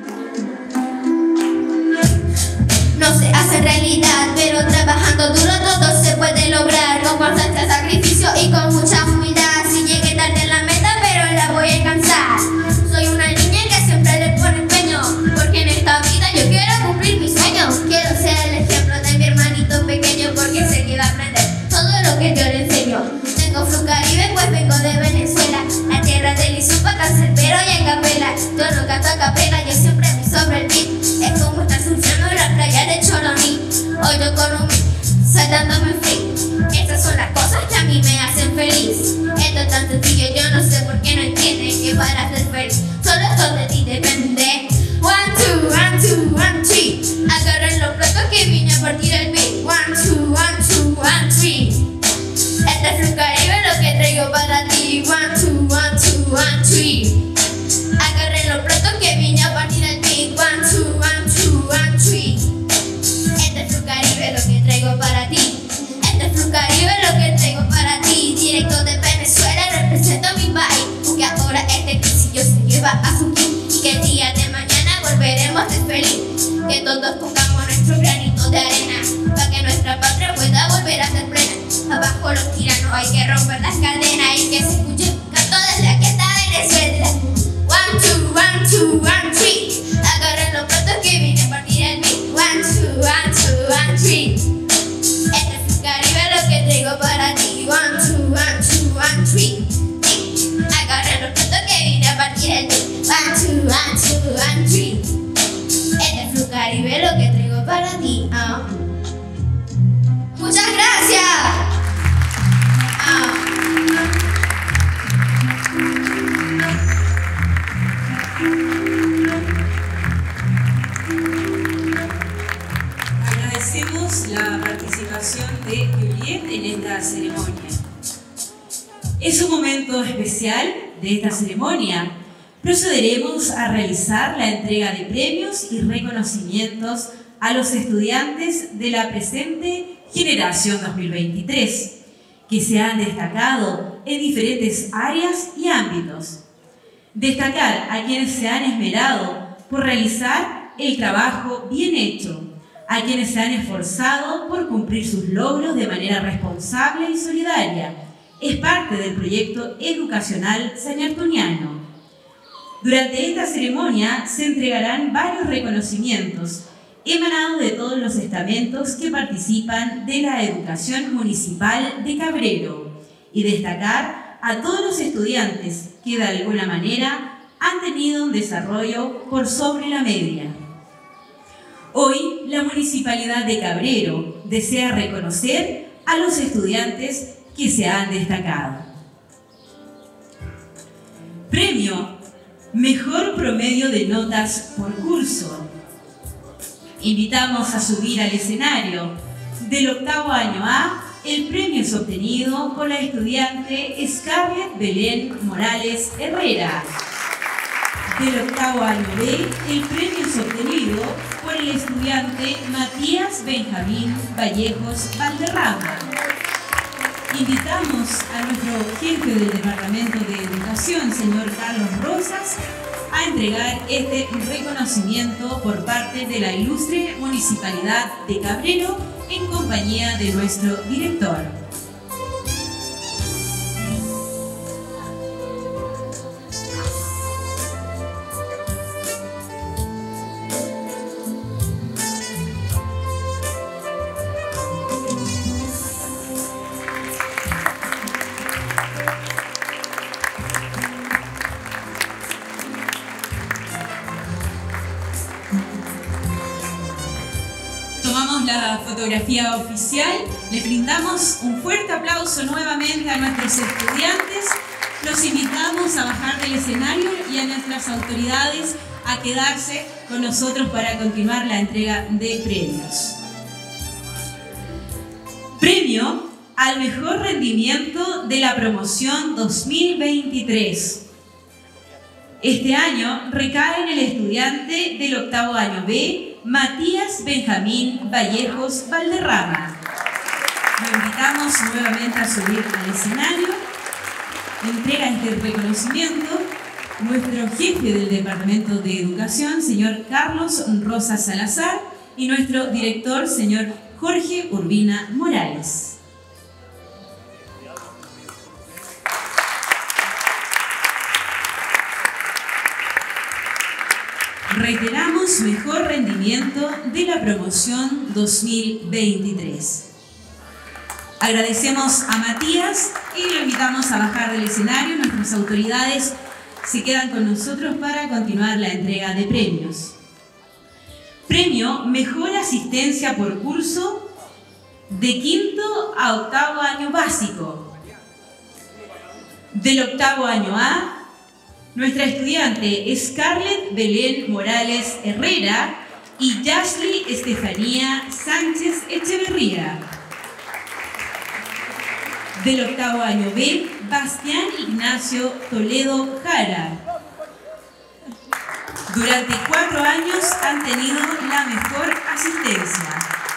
No se hace realidad, pero trabajando duro todo se puede lograr. Con constancia, sacrificio y con mucha humildad. Si llegué tarde en la meta, pero la voy a alcanzar. Soy una niña que siempre le pone empeño, porque en esta vida yo quiero cumplir mis sueños. Quiero ser el ejemplo de mi hermanito pequeño, porque sé que va a aprender todo lo que yo le enseño. Tengo flow Caribe, pues vengo de Venezuela, la tierra del Izupa, cancerbero y en capela. Yo no canto a capela, yo siempre me sobre el beat. Es como estar surfeando en la playa de Choroní. Hoy yo con un beat, saltándome free. Estas son las cosas que a mí me hacen feliz. Esto es tan sencillo, yo no sé por qué no entienden que para ser feliz solo esto de ti depende. One, two, one, two, one, three. Agarren los platos que vine a partir el beat. One, two, one, two, one, three. Este es Flow Caribe, lo que traigo para ti. One, two, one, two, one, three. Agarren los platos que vine a partir el beat. One, two, one, two, one, three. Este es Flow Caribe, lo que traigo para ti. Este es Flow Caribe, lo que traigo para ti. Directo de Venezuela, represento mi país. Porque ahora este crisillo se lleva a su fin. Y que el día de mañana volveremos a ser feliz. Que todos pongamos nuestro granito de arena, para que nuestra patria pueda volver a ser plena. Abajo los tiranos, hay que romper las cadenas y que se escuche un canto desde aquí hasta Venezuela. One, two, one, two, one, three. Agarren los platos que vine a partir el beat. One, two, one, two, one, three. Este es Flow Caribe, lo que traigo para ti. One, two, one, two, one, three. Agarren los platos que vine a partir el beat. One, two, one, two, one, three. Este es Flow Caribe, lo que traigo para ti. Oh. Muchas gracias. Agradecemos la participación de Juliet en esta ceremonia. Es un momento especial de esta ceremonia. Procederemos a realizar la entrega de premios y reconocimientos a los estudiantes de la presente generación dos mil veintitrés, que se han destacado en diferentes áreas y ámbitos. Destacar a quienes se han esmerado por realizar el trabajo bien hecho, a quienes se han esforzado por cumplir sus logros de manera responsable y solidaria. Es parte del proyecto educacional sanartuniano. Durante esta ceremonia se entregarán varios reconocimientos emanados de todos los estamentos que participan de la educación municipal de Cabrero, y destacar a todos los estudiantes que de alguna manera han tenido un desarrollo por sobre la media. Hoy la Municipalidad de Cabrero desea reconocer a los estudiantes que se han destacado. Premio Mejor Promedio de Notas por Curso. Invitamos a subir al escenario del octavo año A. El premio es obtenido por la estudiante Scarlett Belén Morales Herrera. del octavo año B, el premio es obtenido por el estudiante Matías Benjamín Vallejos Valderrama. Invitamos a nuestro jefe del Departamento de Educación, señor Carlos Rosas, a entregar este reconocimiento por parte de la ilustre Municipalidad de Cabrero en compañía de nuestro director. La fotografía oficial, les brindamos un fuerte aplauso nuevamente a nuestros estudiantes, los invitamos a bajar del escenario y a nuestras autoridades a quedarse con nosotros para continuar la entrega de premios. Premio al mejor rendimiento de la promoción dos mil veintitrés. Este año recae en el estudiante del octavo año B, Matías Benjamín Vallejos Valderrama. Lo invitamos nuevamente a subir al escenario. Entrega este reconocimiento nuestro jefe del Departamento de Educación, señor Carlos Rosas Salazar, y nuestro director, señor Jorge Urbina Morales. Reiteramos mejor rendimiento de la promoción dos mil veintitrés. Agradecemos a Matías y lo invitamos a bajar del escenario. Nuestras autoridades se quedan con nosotros para continuar la entrega de premios. Premio Mejor Asistencia por Curso de quinto a octavo año básico. Del octavo año A, nuestra estudiante Scarlett Belén Morales Herrera y Yashley Estefanía Sánchez Echeverría. Del octavo año B, Bastián Ignacio Toledo Jara. Durante cuatro años han tenido la mejor asistencia.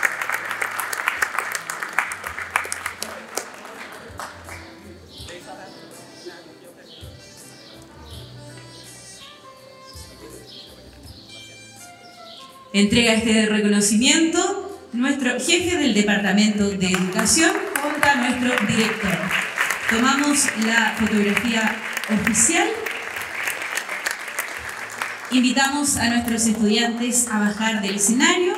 Entrega este reconocimiento nuestro jefe del Departamento de Educación junto a nuestro director. Tomamos la fotografía oficial. Invitamos a nuestros estudiantes a bajar del escenario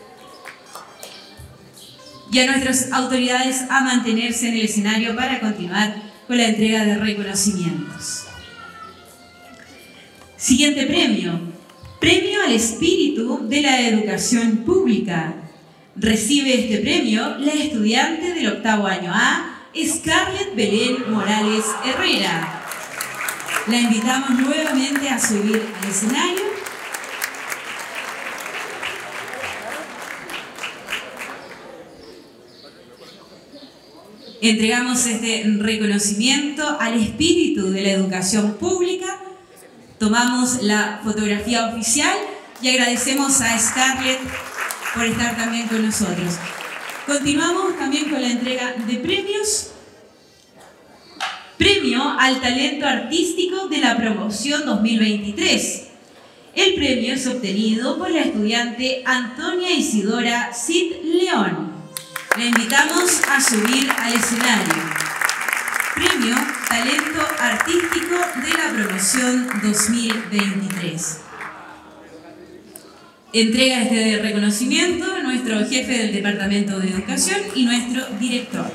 y a nuestras autoridades a mantenerse en el escenario para continuar con la entrega de reconocimientos. Siguiente premio. Premio al espíritu de la educación pública. Recibe este premio la estudiante del octavo año A, Scarlett Belén Morales Herrera. La invitamos nuevamente a subir al escenario. Entregamos este reconocimiento al espíritu de la educación pública. Tomamos la fotografía oficial y agradecemos a Scarlett por estar también con nosotros. Continuamos también con la entrega de premios. Premio al talento artístico de la promoción dos mil veintitrés. El premio es obtenido por la estudiante Antonia Isidora Cid León. La invitamos a subir al escenario. Premio Talento Artístico de la promoción dos mil veintitrés. Entrega este reconocimiento nuestro jefe del Departamento de Educación y nuestro director.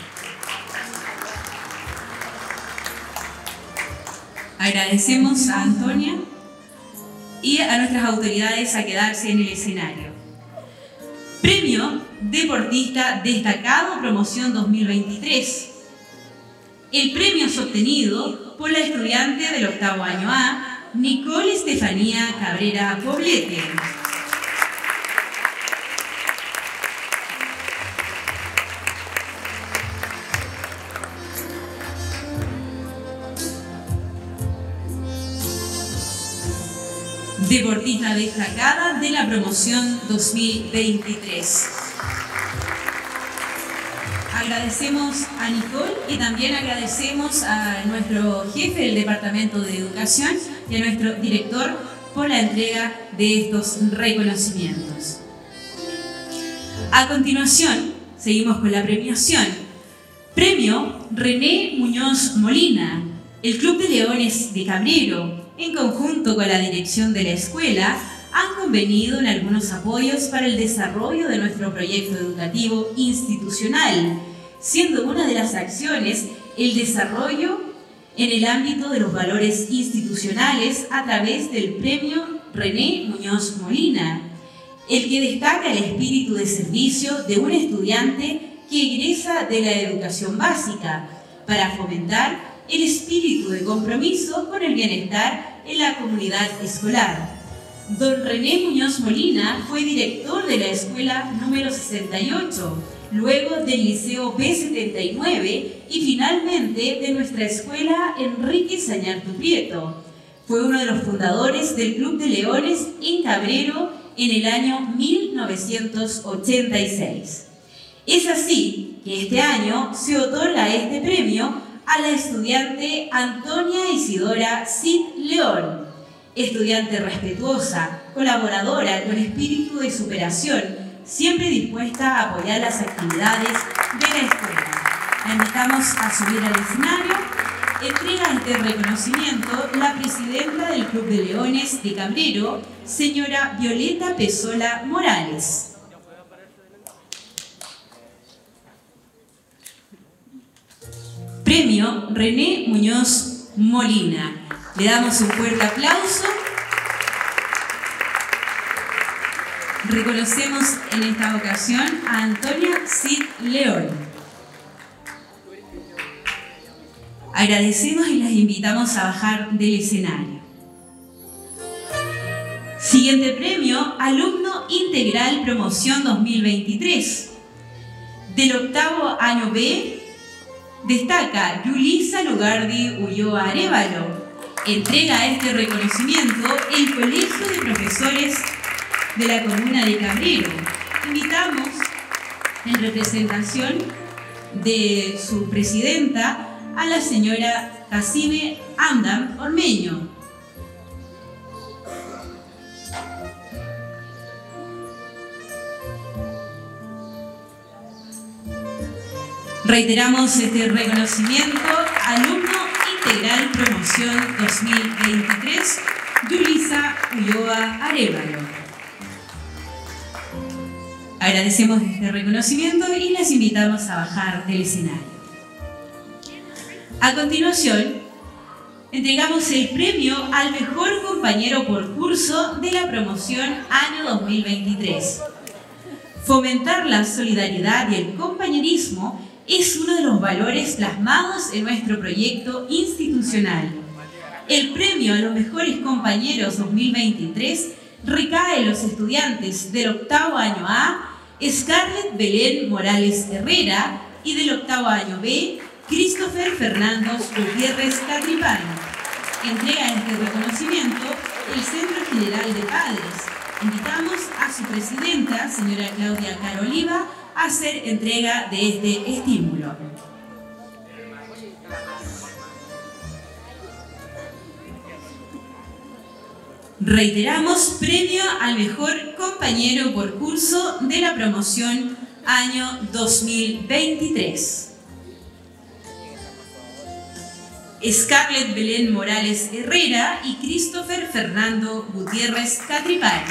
Agradecemos a Antonia y a nuestras autoridades a quedarse en el escenario. Premio Deportista Destacado Promoción dos mil veintitrés. El premio es obtenido por la estudiante del octavo año A, Nicole Estefanía Cabrera Poblete. deportista destacada de la promoción dos mil veintitrés. Agradecemos a Nicole y también agradecemos a nuestro jefe del Departamento de Educación y a nuestro director por la entrega de estos reconocimientos. A continuación, seguimos con la premiación. Premio René Muñoz Molina. El Club de Leones de Cabrero, en conjunto con la dirección de la escuela, han convenido en algunos apoyos para el desarrollo de nuestro proyecto educativo institucional, siendo una de las acciones el desarrollo en el ámbito de los valores institucionales a través del Premio René Muñoz Molina, el que destaca el espíritu de servicio de un estudiante que egresa de la educación básica para fomentar el espíritu de compromiso con el bienestar en la comunidad escolar. Don René Muñoz Molina fue director de la escuela número sesenta y ocho, luego del Liceo B setenta y nueve y finalmente de nuestra escuela Enrique Sañartu Prieto. Fue uno de los fundadores del Club de Leones en Cabrero en el año mil novecientos ochenta y seis. Es así que este año se otorga este premio a la estudiante Antonia Isidora Cid León, estudiante respetuosa, colaboradora con espíritu de superación, siempre dispuesta a apoyar las actividades de la escuela. La invitamos a subir al escenario. Entrega este reconocimiento la presidenta del Club de Leones de Cabrero, señora Violeta Pesola Morales. Premio René Muñoz Molina. Le damos un fuerte aplauso. Reconocemos en esta ocasión a Antonia Cid León. Agradecemos y las invitamos a bajar del escenario. Siguiente premio, Alumno Integral Promoción dos mil veintitrés. Del octavo año B, destaca Yulisa Lugardi Ulloa Arévalo. Entrega este reconocimiento el Colegio de Profesores de la Comuna de Cabrero. Invitamos, en representación de su presidenta, a la señora Casime Andam Ormeño. Reiteramos este reconocimiento, Alumno Integral Promoción dos mil veintitrés, Yulisa Ulloa Arévalo. Agradecemos este reconocimiento y les invitamos a bajar del escenario. A continuación, entregamos el premio al mejor compañero por curso de la promoción año dos mil veintitrés. Fomentar la solidaridad y el compañerismo es uno de los valores plasmados en nuestro proyecto institucional. El premio a los mejores compañeros dos mil veintitrés recae en los estudiantes del octavo año A, Scarlett Belén Morales Herrera, y del octavo año B, Christopher Fernando Gutiérrez Catripán. Entrega este reconocimiento el Centro General de Padres. Invitamos a su presidenta, señora Claudia Caro Oliva, a hacer entrega de este estímulo. Reiteramos, premio al mejor compañero por curso de la promoción año dos mil veintitrés. Scarlett Belén Morales Herrera y Christopher Fernando Gutiérrez Catripán.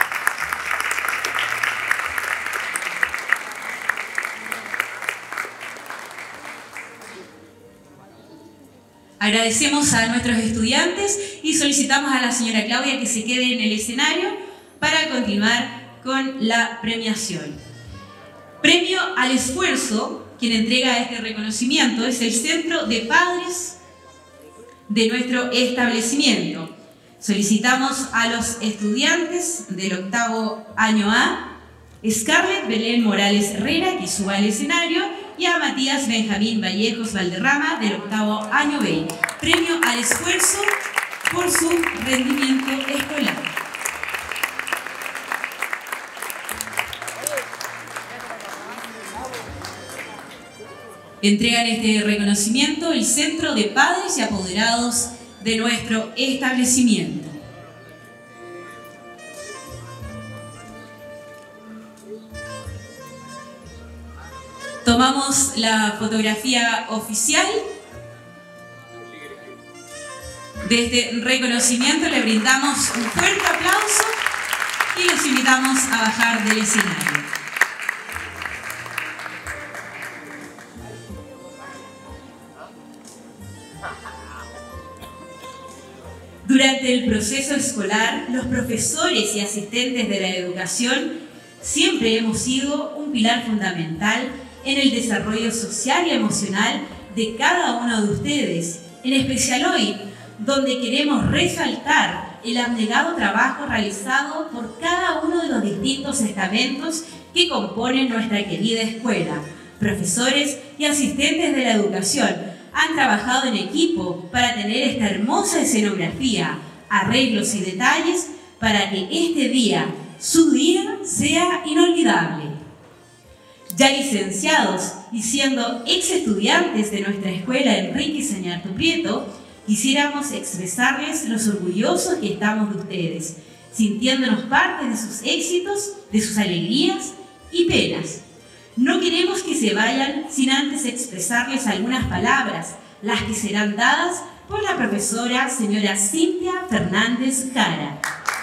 Agradecemos a nuestros estudiantes y solicitamos a la señora Claudia que se quede en el escenario para continuar con la premiación. Premio al esfuerzo, quien entrega este reconocimiento es el Centro de Padres de nuestro establecimiento. Solicitamos a los estudiantes del octavo año A, Scarlett Belén Morales Herrera, que suba al escenario, y a Matías Benjamín Vallejos Valderrama, del octavo año B. Premio al esfuerzo por su rendimiento escolar. Entregan este reconocimiento el Centro de Padres y Apoderados de nuestro establecimiento. Tomamos la fotografía oficial. De este reconocimiento le brindamos un fuerte aplauso y los invitamos a bajar del escenario. Durante el proceso escolar, los profesores y asistentes de la educación siempre hemos sido un pilar fundamental en el desarrollo social y emocional de cada uno de ustedes, en especial hoy, donde queremos resaltar el abnegado trabajo realizado por cada uno de los distintos estamentos que componen nuestra querida escuela. Profesores y asistentes de la educación han trabajado en equipo para tener esta hermosa escenografía, arreglos y detalles para que este día, su día, sea inolvidable. Ya licenciados y siendo ex estudiantes de nuestra escuela Enrique Sañartu Prieto, quisiéramos expresarles los orgullosos que estamos de ustedes, sintiéndonos parte de sus éxitos, de sus alegrías y penas. No queremos que se vayan sin antes expresarles algunas palabras, las que serán dadas por la profesora señora Cintia Fernández Jara.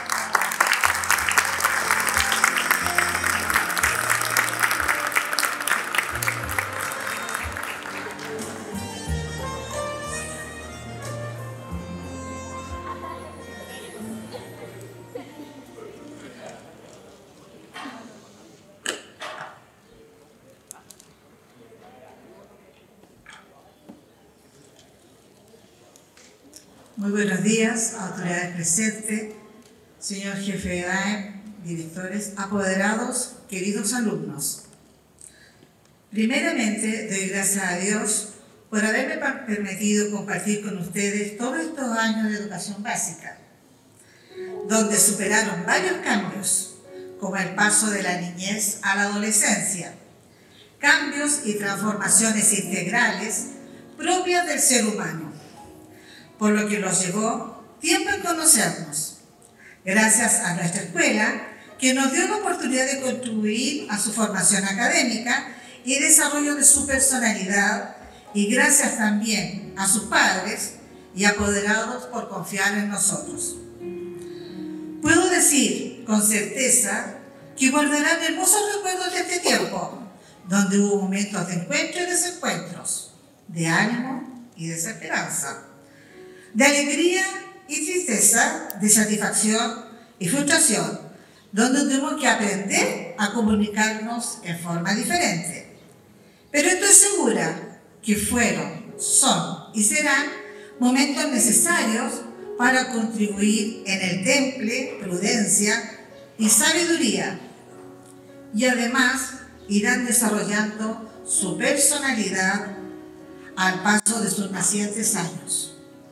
Muy buenos días, autoridades presentes, señor jefe de A E M, directores, apoderados, queridos alumnos. Primeramente, doy gracias a Dios por haberme permitido compartir con ustedes todos estos años de educación básica, donde superaron varios cambios, como el paso de la niñez a la adolescencia, cambios y transformaciones integrales propias del ser humano, por lo que nos llevó tiempo en conocernos, gracias a nuestra escuela, que nos dio la oportunidad de contribuir a su formación académica y desarrollo de su personalidad, y gracias también a sus padres y apoderados por confiar en nosotros. Puedo decir con certeza que guardarán hermosos recuerdos de este tiempo, donde hubo momentos de encuentro y desencuentros, de ánimo y desesperanza, de alegría y tristeza, de satisfacción y frustración, donde tuvimos que aprender a comunicarnos en forma diferente. Pero estoy segura que fueron, son y serán momentos necesarios para contribuir en el temple, prudencia y sabiduría, y además irán desarrollando su personalidad al paso de sus nacientes años.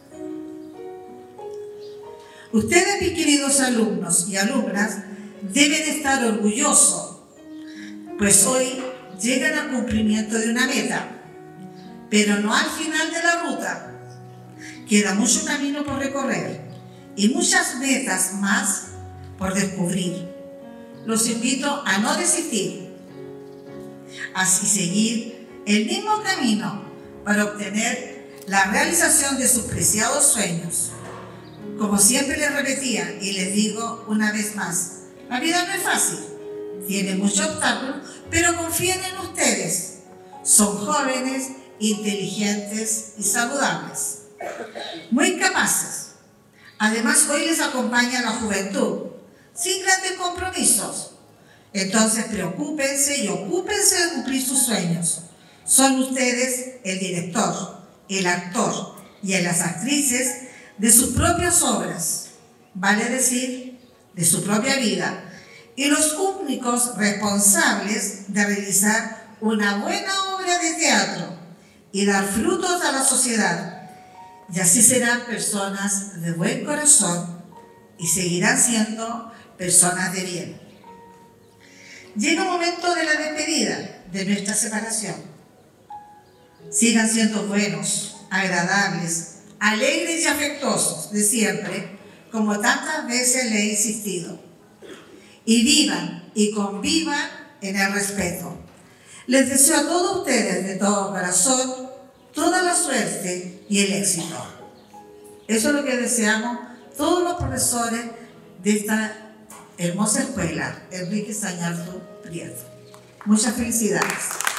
Ustedes, mis queridos alumnos y alumnas, deben estar orgullosos, pues hoy llegan al cumplimiento de una meta, pero no al final de la ruta. Queda mucho camino por recorrer y muchas metas más por descubrir. Los invito a no desistir, así seguir el mismo camino para obtener la realización de sus preciados sueños. Como siempre les repetía y les digo una vez más, la vida no es fácil, tiene muchos obstáculos, pero confíen en ustedes. Son jóvenes, inteligentes y saludables, muy capaces. Además, hoy les acompaña la juventud, sin grandes compromisos. Entonces, preocúpense y ocúpense de cumplir sus sueños. Son ustedes el director, el actor y las actrices de sus propias obras, vale decir, de su propia vida, y los únicos responsables de realizar una buena obra de teatro y dar frutos a la sociedad. Y así serán personas de buen corazón y seguirán siendo personas de bien. Llega el momento de la despedida, de nuestra separación. Sigan siendo buenos, agradables, alegres y afectuosos de siempre, como tantas veces le he insistido. Y vivan y convivan en el respeto. Les deseo a todos ustedes de todo corazón toda la suerte y el éxito. Eso es lo que deseamos todos los profesores de esta hermosa escuela, Enrique Sañartu Prieto. Muchas felicidades.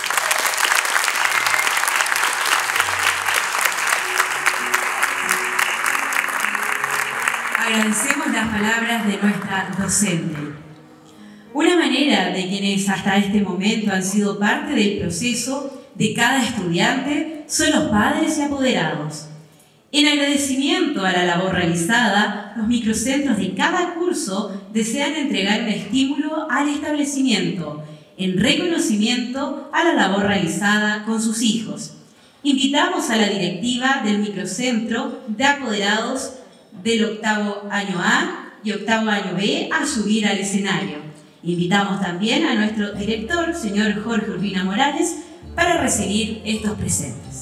Agradecemos las palabras de nuestra docente. Una manera de quienes hasta este momento han sido parte del proceso de cada estudiante son los padres y apoderados. En agradecimiento a la labor realizada, los microcentros de cada curso desean entregar un estímulo al establecimiento en reconocimiento a la labor realizada con sus hijos. Invitamos a la directiva del microcentro de apoderados del octavo año A y octavo año B a subir al escenario. Invitamos también a nuestro director, señor Jorge Urbina Morales, para recibir estos presentes.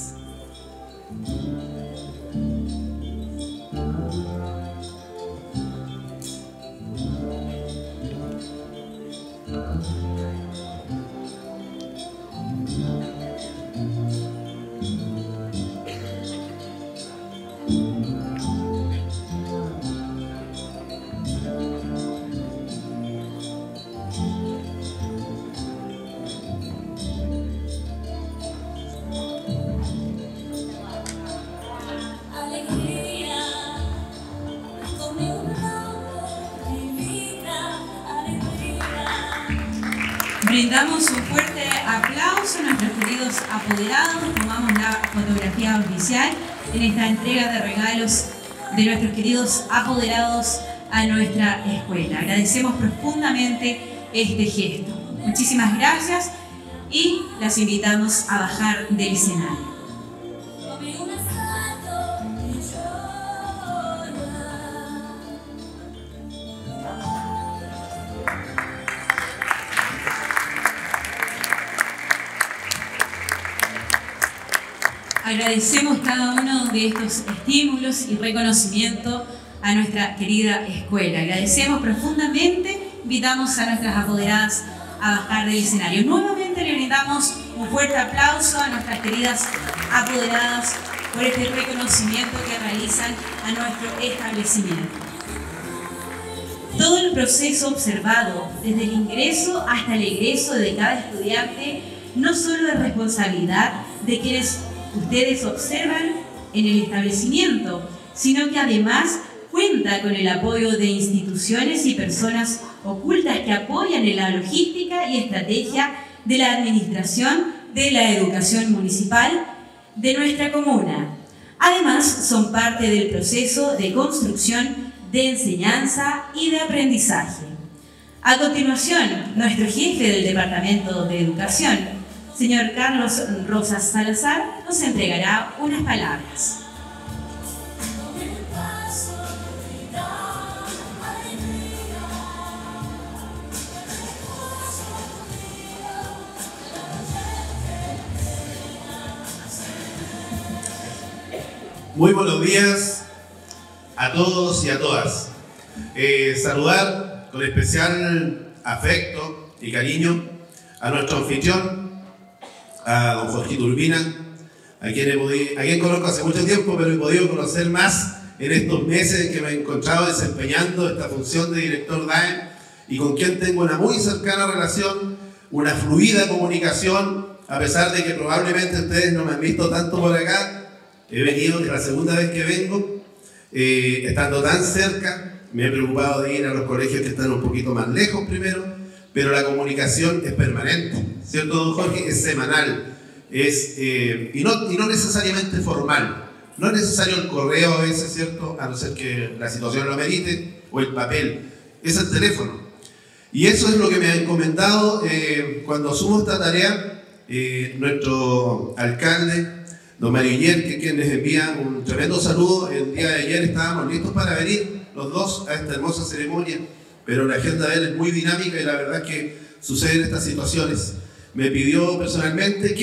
Brindamos un fuerte aplauso a nuestros queridos apoderados. Tomamos la fotografía oficial en esta entrega de regalos de nuestros queridos apoderados a nuestra escuela. Agradecemos profundamente este gesto. Muchísimas gracias y las invitamos a bajar del escenario. Agradecemos cada uno de estos estímulos y reconocimiento a nuestra querida escuela. Agradecemos profundamente, invitamos a nuestras apoderadas a bajar del escenario. Nuevamente le brindamos un fuerte aplauso a nuestras queridas apoderadas por este reconocimiento que realizan a nuestro establecimiento. Todo el proceso observado, desde el ingreso hasta el egreso de cada estudiante, no solo es responsabilidad de quienes ustedes observan en el establecimiento, sino que además cuenta con el apoyo de instituciones y personas ocultas que apoyan en la logística y estrategia de la administración de la educación municipal de nuestra comuna. Además, son parte del proceso de construcción de enseñanza y de aprendizaje. A continuación, nuestro jefe del Departamento de Educación, señor Carlos Rosas Salazar, nos entregará unas palabras. Muy buenos días a todos y a todas. Eh, saludar con especial afecto y cariño a nuestro anfitrión, a don Jorgito Urbina, a quien, he podido, a quien conozco hace mucho tiempo, pero he podido conocer más en estos meses que me he encontrado desempeñando esta función de director D A E y con quien tengo una muy cercana relación, una fluida comunicación, a pesar de que probablemente ustedes no me han visto tanto por acá. He venido, es la segunda vez que vengo, eh, estando tan cerca. Me he preocupado de ir a los colegios que están un poquito más lejos primero, pero la comunicación es permanente, ¿cierto, don Jorge? Es semanal, es, eh, y, no, y no necesariamente formal. No es necesario el correo a veces, ¿cierto? A no ser que la situación lo amerite, o el papel. Es el teléfono. Y eso es lo que me ha encomendado eh, cuando asumo esta tarea eh, nuestro alcalde, don Mario Iñer, que quien les envía un tremendo saludo. El día de ayer estábamos listos para venir los dos a esta hermosa ceremonia, pero la agenda de él es muy dinámica y la verdad es que suceden estas situaciones. Me pidió personalmente que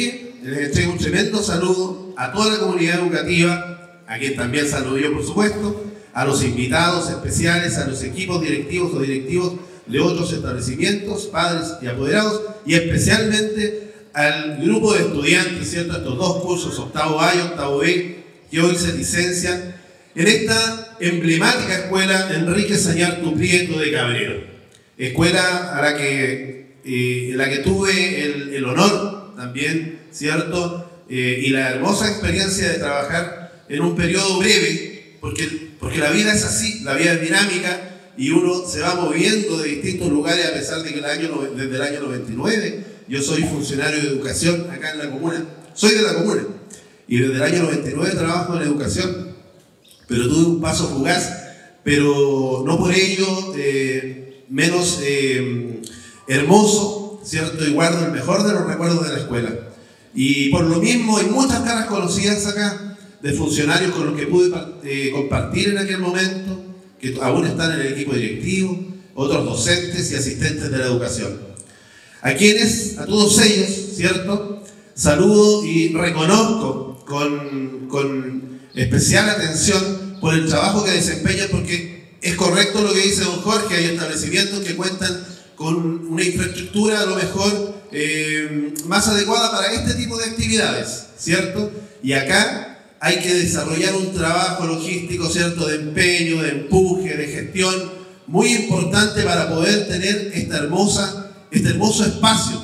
les entrego un tremendo saludo a toda la comunidad educativa, a quien también saludo yo, por supuesto, a los invitados especiales, a los equipos directivos o directivos de otros establecimientos, padres y apoderados, y especialmente al grupo de estudiantes, ¿cierto? Estos dos cursos, octavo A y octavo B, que hoy se licencian en esta emblemática escuela Enrique Sañartu Prieto de Cabrero. Escuela a la que, eh, en la que tuve el, el honor también, ¿cierto? Eh, y la hermosa experiencia de trabajar en un periodo breve, porque, porque la vida es así, la vida es dinámica, y uno se va moviendo de distintos lugares a pesar de que el año, desde el año noventa y nueve yo soy funcionario de educación acá en la comuna, soy de la comuna, y desde el año noventa y nueve trabajo en educación, pero tuve un paso fugaz, pero no por ello eh, menos eh, hermoso, ¿cierto? Y guardo el mejor de los recuerdos de la escuela. Y por lo mismo hay muchas caras conocidas acá de funcionarios con los que pude eh, compartir en aquel momento, que aún están en el equipo directivo, otros docentes y asistentes de la educación. A quienes, a todos ellos, ¿cierto? Saludo y reconozco con, con especial atención por el trabajo que desempeñan, porque es correcto lo que dice don Jorge, hay establecimientos que cuentan con una infraestructura a lo mejor eh, más adecuada para este tipo de actividades, ¿cierto? Y acá hay que desarrollar un trabajo logístico, ¿cierto? De empeño, de empuje, de gestión, muy importante para poder tener esta hermosa, este hermoso espacio,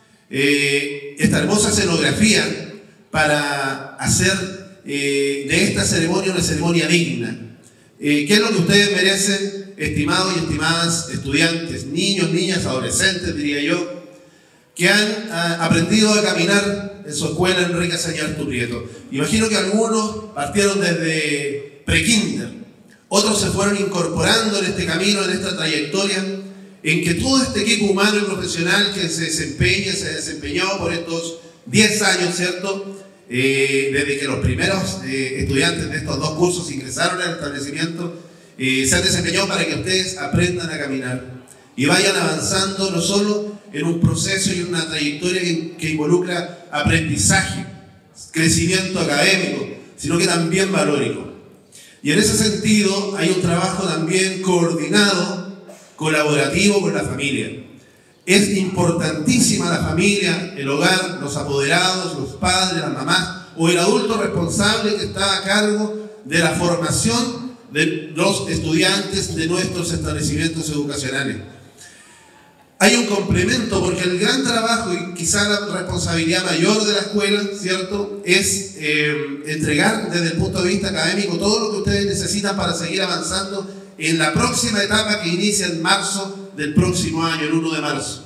eh, esta hermosa escenografía para hacer eh, de esta ceremonia una ceremonia digna. Eh, ¿Qué es lo que ustedes merecen, estimados y estimadas estudiantes, niños, niñas, adolescentes, diría yo, que han a, aprendido a caminar en su escuela Enrique Sañartu Prieto? Imagino que algunos partieron desde prekinder, otros se fueron incorporando en este camino, en esta trayectoria, en que todo este equipo humano y profesional que se desempeña, se desempeñó por estos diez años, ¿cierto? Eh, desde que los primeros eh, estudiantes de estos dos cursos ingresaron al establecimiento, eh, se han desempeñado para que ustedes aprendan a caminar y vayan avanzando no solo en un proceso y una trayectoria que, que involucra aprendizaje, crecimiento académico, sino que también valórico. Y en ese sentido hay un trabajo también coordinado, colaborativo con la familia. Es importantísima la familia, el hogar, los apoderados, los padres, las mamás o el adulto responsable que está a cargo de la formación de los estudiantes de nuestros establecimientos educacionales. Hay un complemento, porque el gran trabajo y quizá la responsabilidad mayor de la escuela, ¿cierto?, es eh, entregar desde el punto de vista académico todo lo que ustedes necesitan para seguir avanzando en la próxima etapa que inicia en marzo del próximo año, el uno de marzo.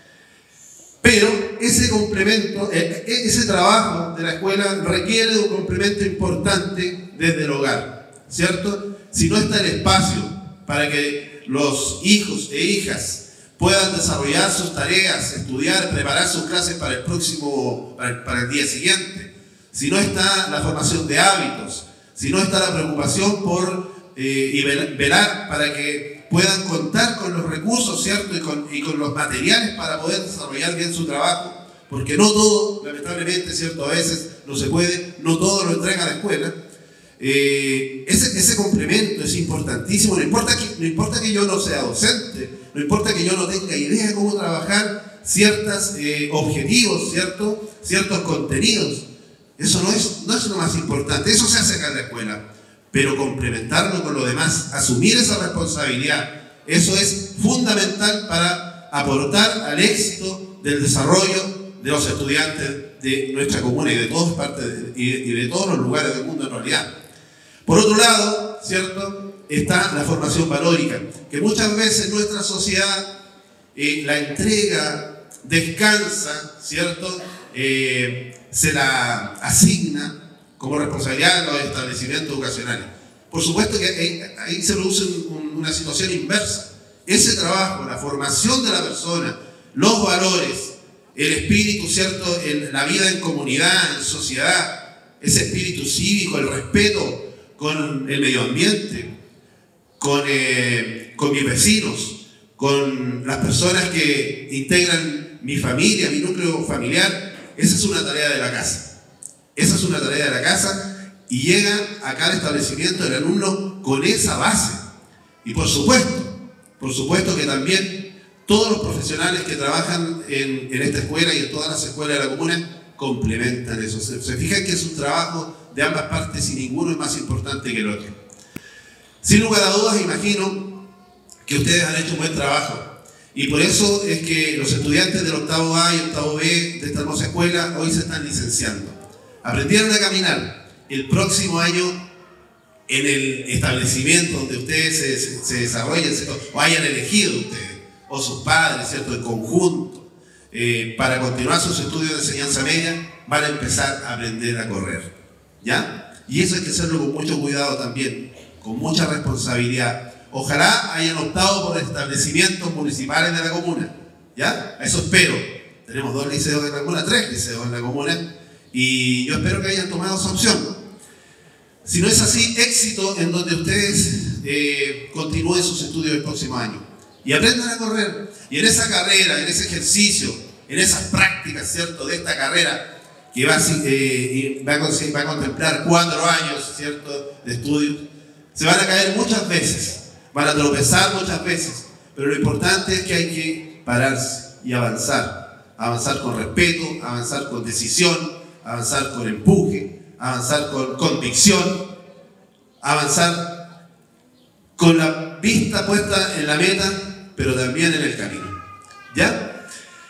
Pero ese complemento, eh, ese trabajo de la escuela requiere de un complemento importante desde el hogar, ¿cierto? Si no está el espacio para que los hijos e hijas puedan desarrollar sus tareas, estudiar, preparar sus clases para el próximo, para el, para el día siguiente, si no está la formación de hábitos, si no está la preocupación por eh, y velar para que puedan contar con los recursos, ¿cierto? Y con, y con los materiales para poder desarrollar bien su trabajo, porque no todo, lamentablemente, ¿cierto? A veces no se puede, no todo lo entrega la escuela. Eh, ese, ese complemento es importantísimo, no importa, que, no importa que yo no sea docente, no importa que yo no tenga idea de cómo trabajar ciertos eh, objetivos, ¿cierto? Ciertos contenidos. Eso no es, no es lo más importante, eso se hace acá en la escuela. Pero complementarlo con lo demás, asumir esa responsabilidad, eso es fundamental para aportar al éxito del desarrollo de los estudiantes de nuestra comuna y de todas partes de, y, de, y de todos los lugares del mundo en realidad. Por otro lado, ¿cierto?, está la formación valórica, que muchas veces nuestra sociedad eh, la entrega, descansa, ¿cierto?, eh, se la asigna como responsabilidad de los establecimientos educacionales. Por supuesto que ahí, ahí se produce un, una situación inversa. Ese trabajo, la formación de la persona, los valores, el espíritu, ¿cierto?, el, la vida en comunidad, en sociedad, ese espíritu cívico, el respeto con el medio ambiente, con, eh, con mis vecinos, con las personas que integran mi familia, mi núcleo familiar, esa es una tarea de la casa. Esa es una tarea de la casa y llega acá al establecimiento del alumno con esa base. Y por supuesto, por supuesto que también todos los profesionales que trabajan en, en esta escuela y en todas las escuelas de la comuna complementan eso. Se, se fijan que es un trabajo de ambas partes y ninguno es más importante que el otro. Sin lugar a dudas, imagino que ustedes han hecho un buen trabajo. Y por eso es que los estudiantes del octavo A y octavo B de esta hermosa escuela hoy se están licenciando. Aprendieron a caminar. El próximo año, en el establecimiento donde ustedes se, se, se desarrollen, ¿cierto? O hayan elegido ustedes, o sus padres, ¿cierto? En conjunto, eh, para continuar sus estudios de enseñanza media, van a empezar a aprender a correr. ¿Ya? Y eso hay que hacerlo con mucho cuidado también, con mucha responsabilidad. Ojalá hayan optado por establecimientos municipales de la comuna. ¿Ya? Eso espero. Tenemos dos liceos en la comuna, tres liceos en la comuna, y yo espero que hayan tomado esa opción. Si no es así, éxito en donde ustedes eh, continúen sus estudios el próximo año y aprendan a correr. Y en esa carrera, en ese ejercicio, en esas prácticas, ¿cierto?, de esta carrera que va, eh, va, a, va a contemplar cuatro años, ¿cierto?, de estudios, se van a caer muchas veces, van a tropezar muchas veces, pero lo importante es que hay que pararse y avanzar, avanzar con respeto, avanzar con decisión, avanzar con empuje, avanzar con convicción, avanzar con la vista puesta en la meta, pero también en el camino. ¿Ya?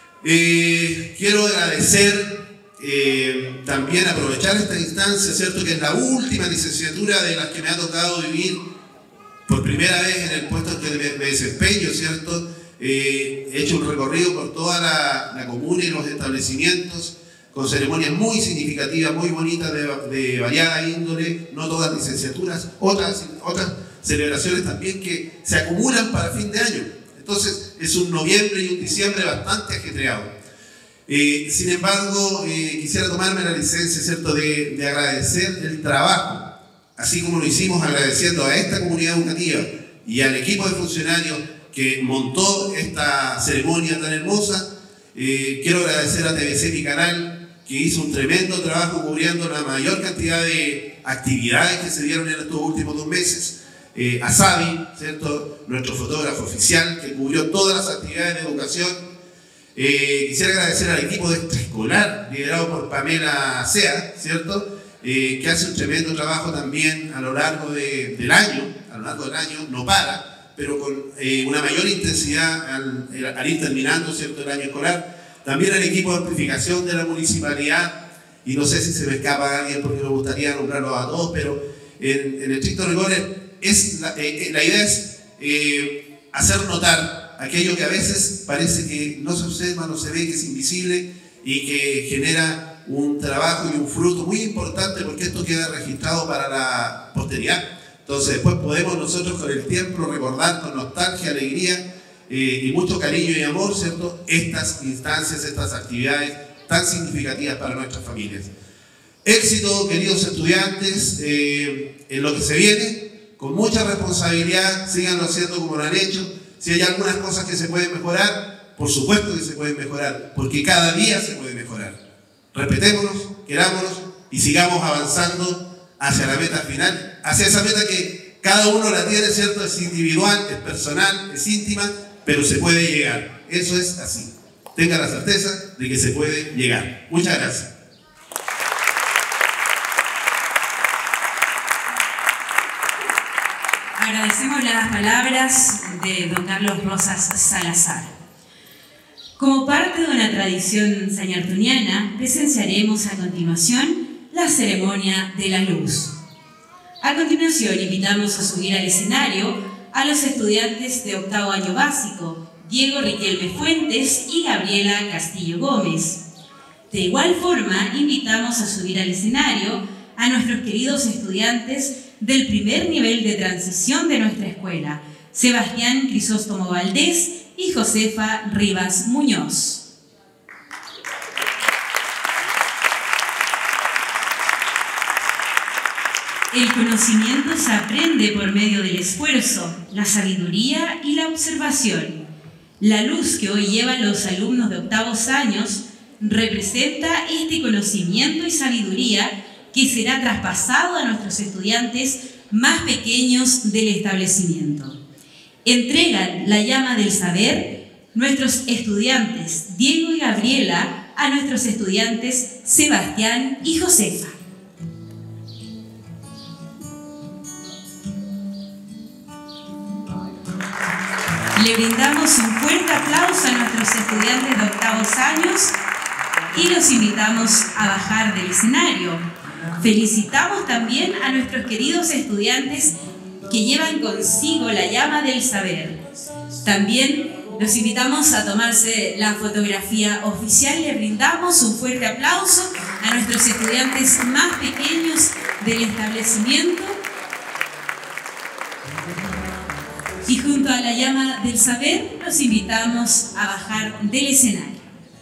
Eh, quiero agradecer, eh, también aprovechar esta instancia, ¿cierto?, que es la última licenciatura de las que me ha tocado vivir por primera vez en el puesto en que me, me desempeño, ¿cierto? Eh, he hecho un recorrido por toda la, la comuna y los establecimientos, con ceremonias muy significativas, muy bonitas, de, de variada índole, no todas licenciaturas, otras, otras celebraciones también que se acumulan para fin de año. Entonces es un noviembre y un diciembre bastante ajetreado. Eh, sin embargo, eh, quisiera tomarme la licencia, ¿cierto?, de, de agradecer el trabajo, así como lo hicimos agradeciendo a esta comunidad educativa y al equipo de funcionarios que montó esta ceremonia tan hermosa. Eh, quiero agradecer a T V C Mi Canal, que hizo un tremendo trabajo cubriendo la mayor cantidad de actividades que se dieron en estos últimos dos meses. Eh, a Sabi, ¿cierto?, nuestro fotógrafo oficial, que cubrió todas las actividades de educación. Eh, quisiera agradecer al equipo de extraescolar, liderado por Pamela Sea, ¿cierto?, eh, que hace un tremendo trabajo también a lo largo de, del año, a lo largo del año, no para, pero con eh, una mayor intensidad al, al ir terminando, ¿cierto?, el año escolar. También al equipo de amplificación de la municipalidad, y no sé si se me escapa a alguien porque me gustaría nombrarlos a todos, pero en, en estricto rigor es, la, eh, la idea es eh, hacer notar aquello que a veces parece que no se observa, no se ve, que es invisible y que genera un trabajo y un fruto muy importante, porque esto queda registrado para la posteridad. Entonces después podemos nosotros con el tiempo recordar con nostalgia, alegría, Eh, y mucho cariño y amor, ¿cierto?, estas instancias, estas actividades tan significativas para nuestras familias. Éxito, queridos estudiantes, eh, en lo que se viene, con mucha responsabilidad, síganlo haciendo como lo han hecho. Si hay algunas cosas que se pueden mejorar, por supuesto que se pueden mejorar, porque cada día se puede mejorar. Respetémonos, querámonos y sigamos avanzando hacia la meta final, hacia esa meta que cada uno la tiene, ¿cierto?, es individual, es personal, es íntima, pero se puede llegar. Eso es así. Tenga la certeza de que se puede llegar. Muchas gracias. Agradecemos las palabras de don Carlos Rosas Salazar. Como parte de una tradición sañartuniana, presenciaremos a continuación la ceremonia de la luz. A continuación, invitamos a subir al escenario a los estudiantes de octavo año básico, Diego Riquelme Fuentes y Gabriela Castillo Gómez. De igual forma, invitamos a subir al escenario a nuestros queridos estudiantes del primer nivel de transición de nuestra escuela, Sebastián Crisóstomo Valdés y Josefa Rivas Muñoz. El conocimiento se aprende por medio del esfuerzo, la sabiduría y la observación. La luz que hoy llevan los alumnos de octavos años representa este conocimiento y sabiduría que será traspasado a nuestros estudiantes más pequeños del establecimiento. Entregan la llama del saber nuestros estudiantes Diego y Gabriela a nuestros estudiantes Sebastián y Josefa. Le brindamos un fuerte aplauso a nuestros estudiantes de octavos años y los invitamos a bajar del escenario. Felicitamos también a nuestros queridos estudiantes que llevan consigo la llama del saber. También los invitamos a tomarse la fotografía oficial. Le brindamos un fuerte aplauso a nuestros estudiantes más pequeños del establecimiento. Y junto a la llama del saber, los invitamos a bajar del escenario.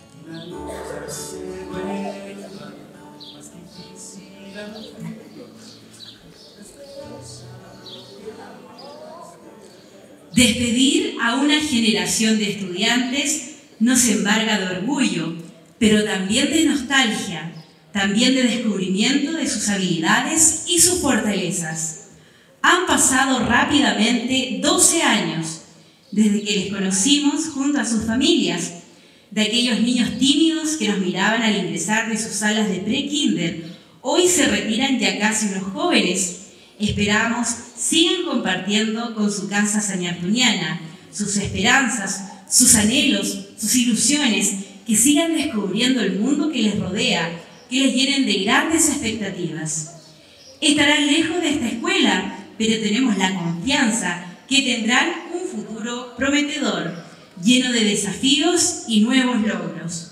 Despedir a una generación de estudiantes nos embarga de orgullo, pero también de nostalgia, también de descubrimiento de sus habilidades y sus fortalezas. Han pasado rápidamente doce años desde que les conocimos junto a sus familias, de aquellos niños tímidos que nos miraban al ingresar de sus salas de pre-kinder. Hoy se retiran ya casi unos jóvenes. Esperamos sigan compartiendo con su casa sanartuñana sus esperanzas, sus anhelos, sus ilusiones, que sigan descubriendo el mundo que les rodea, que les llenen de grandes expectativas. Estarán lejos de esta escuela, pero tenemos la confianza que tendrán un futuro prometedor, lleno de desafíos y nuevos logros.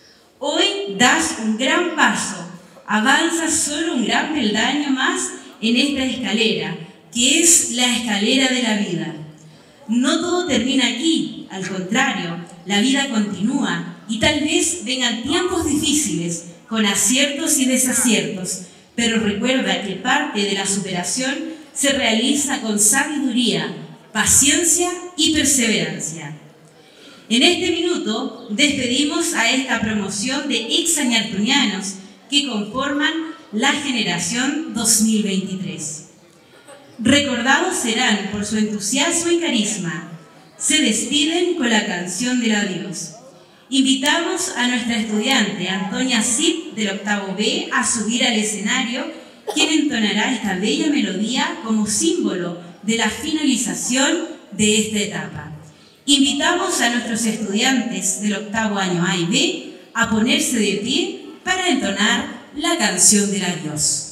Hoy das un gran paso, avanzas solo un gran peldaño más en esta escalera, que es la escalera de la vida. No todo termina aquí, al contrario, la vida continúa y tal vez vengan tiempos difíciles, con aciertos y desaciertos, pero recuerda que parte de la superación se realiza con sabiduría, paciencia y perseverancia. En este minuto despedimos a esta promoción de ex sanartuñanos que conforman la generación dos mil veintitrés. Recordados serán por su entusiasmo y carisma. Se despiden con la canción del adiós. Invitamos a nuestra estudiante Antonia Cid del octavo B a subir al escenario, quien entonará esta bella melodía como símbolo de la finalización de esta etapa. Invitamos a nuestros estudiantes del octavo año A y B a ponerse de pie para entonar la canción del adiós.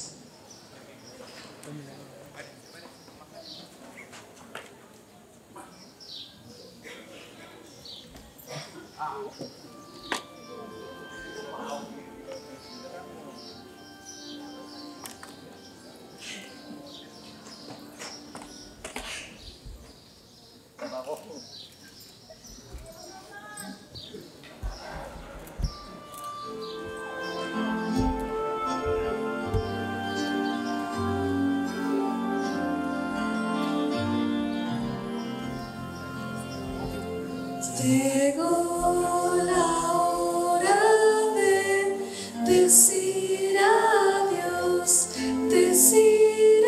Llegó la hora de decir adiós, decir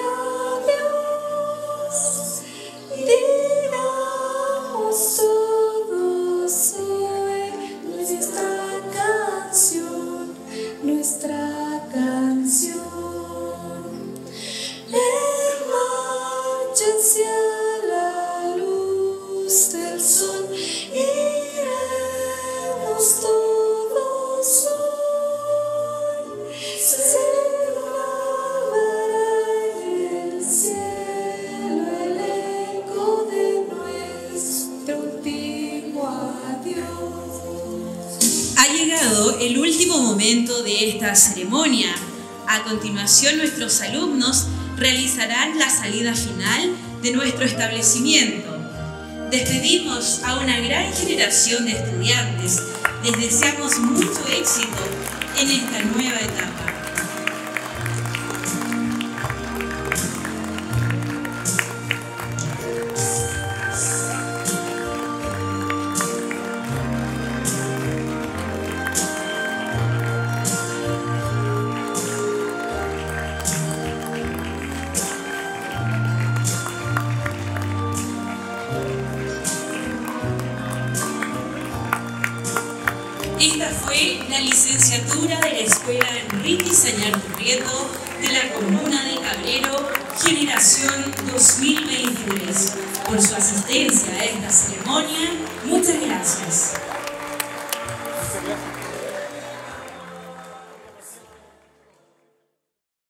adiós. Digamos todos hoy nuestra canción, nuestra canción. En marcha hacia la luz del sol. Iremos todos hoy, se grabará en el cielo el eco de nuestro último adiós. Ha llegado el último momento de esta ceremonia. A continuación, nuestros alumnos realizarán la salida final de nuestro establecimiento. Despedimos a una gran generación de estudiantes. Les deseamos mucho éxito en esta nueva etapa. fue la licenciatura de la Escuela Enrique Sañar Prieto de la Comuna de Cabrero, generación dos mil veintitrés. Por su asistencia a esta ceremonia, muchas gracias.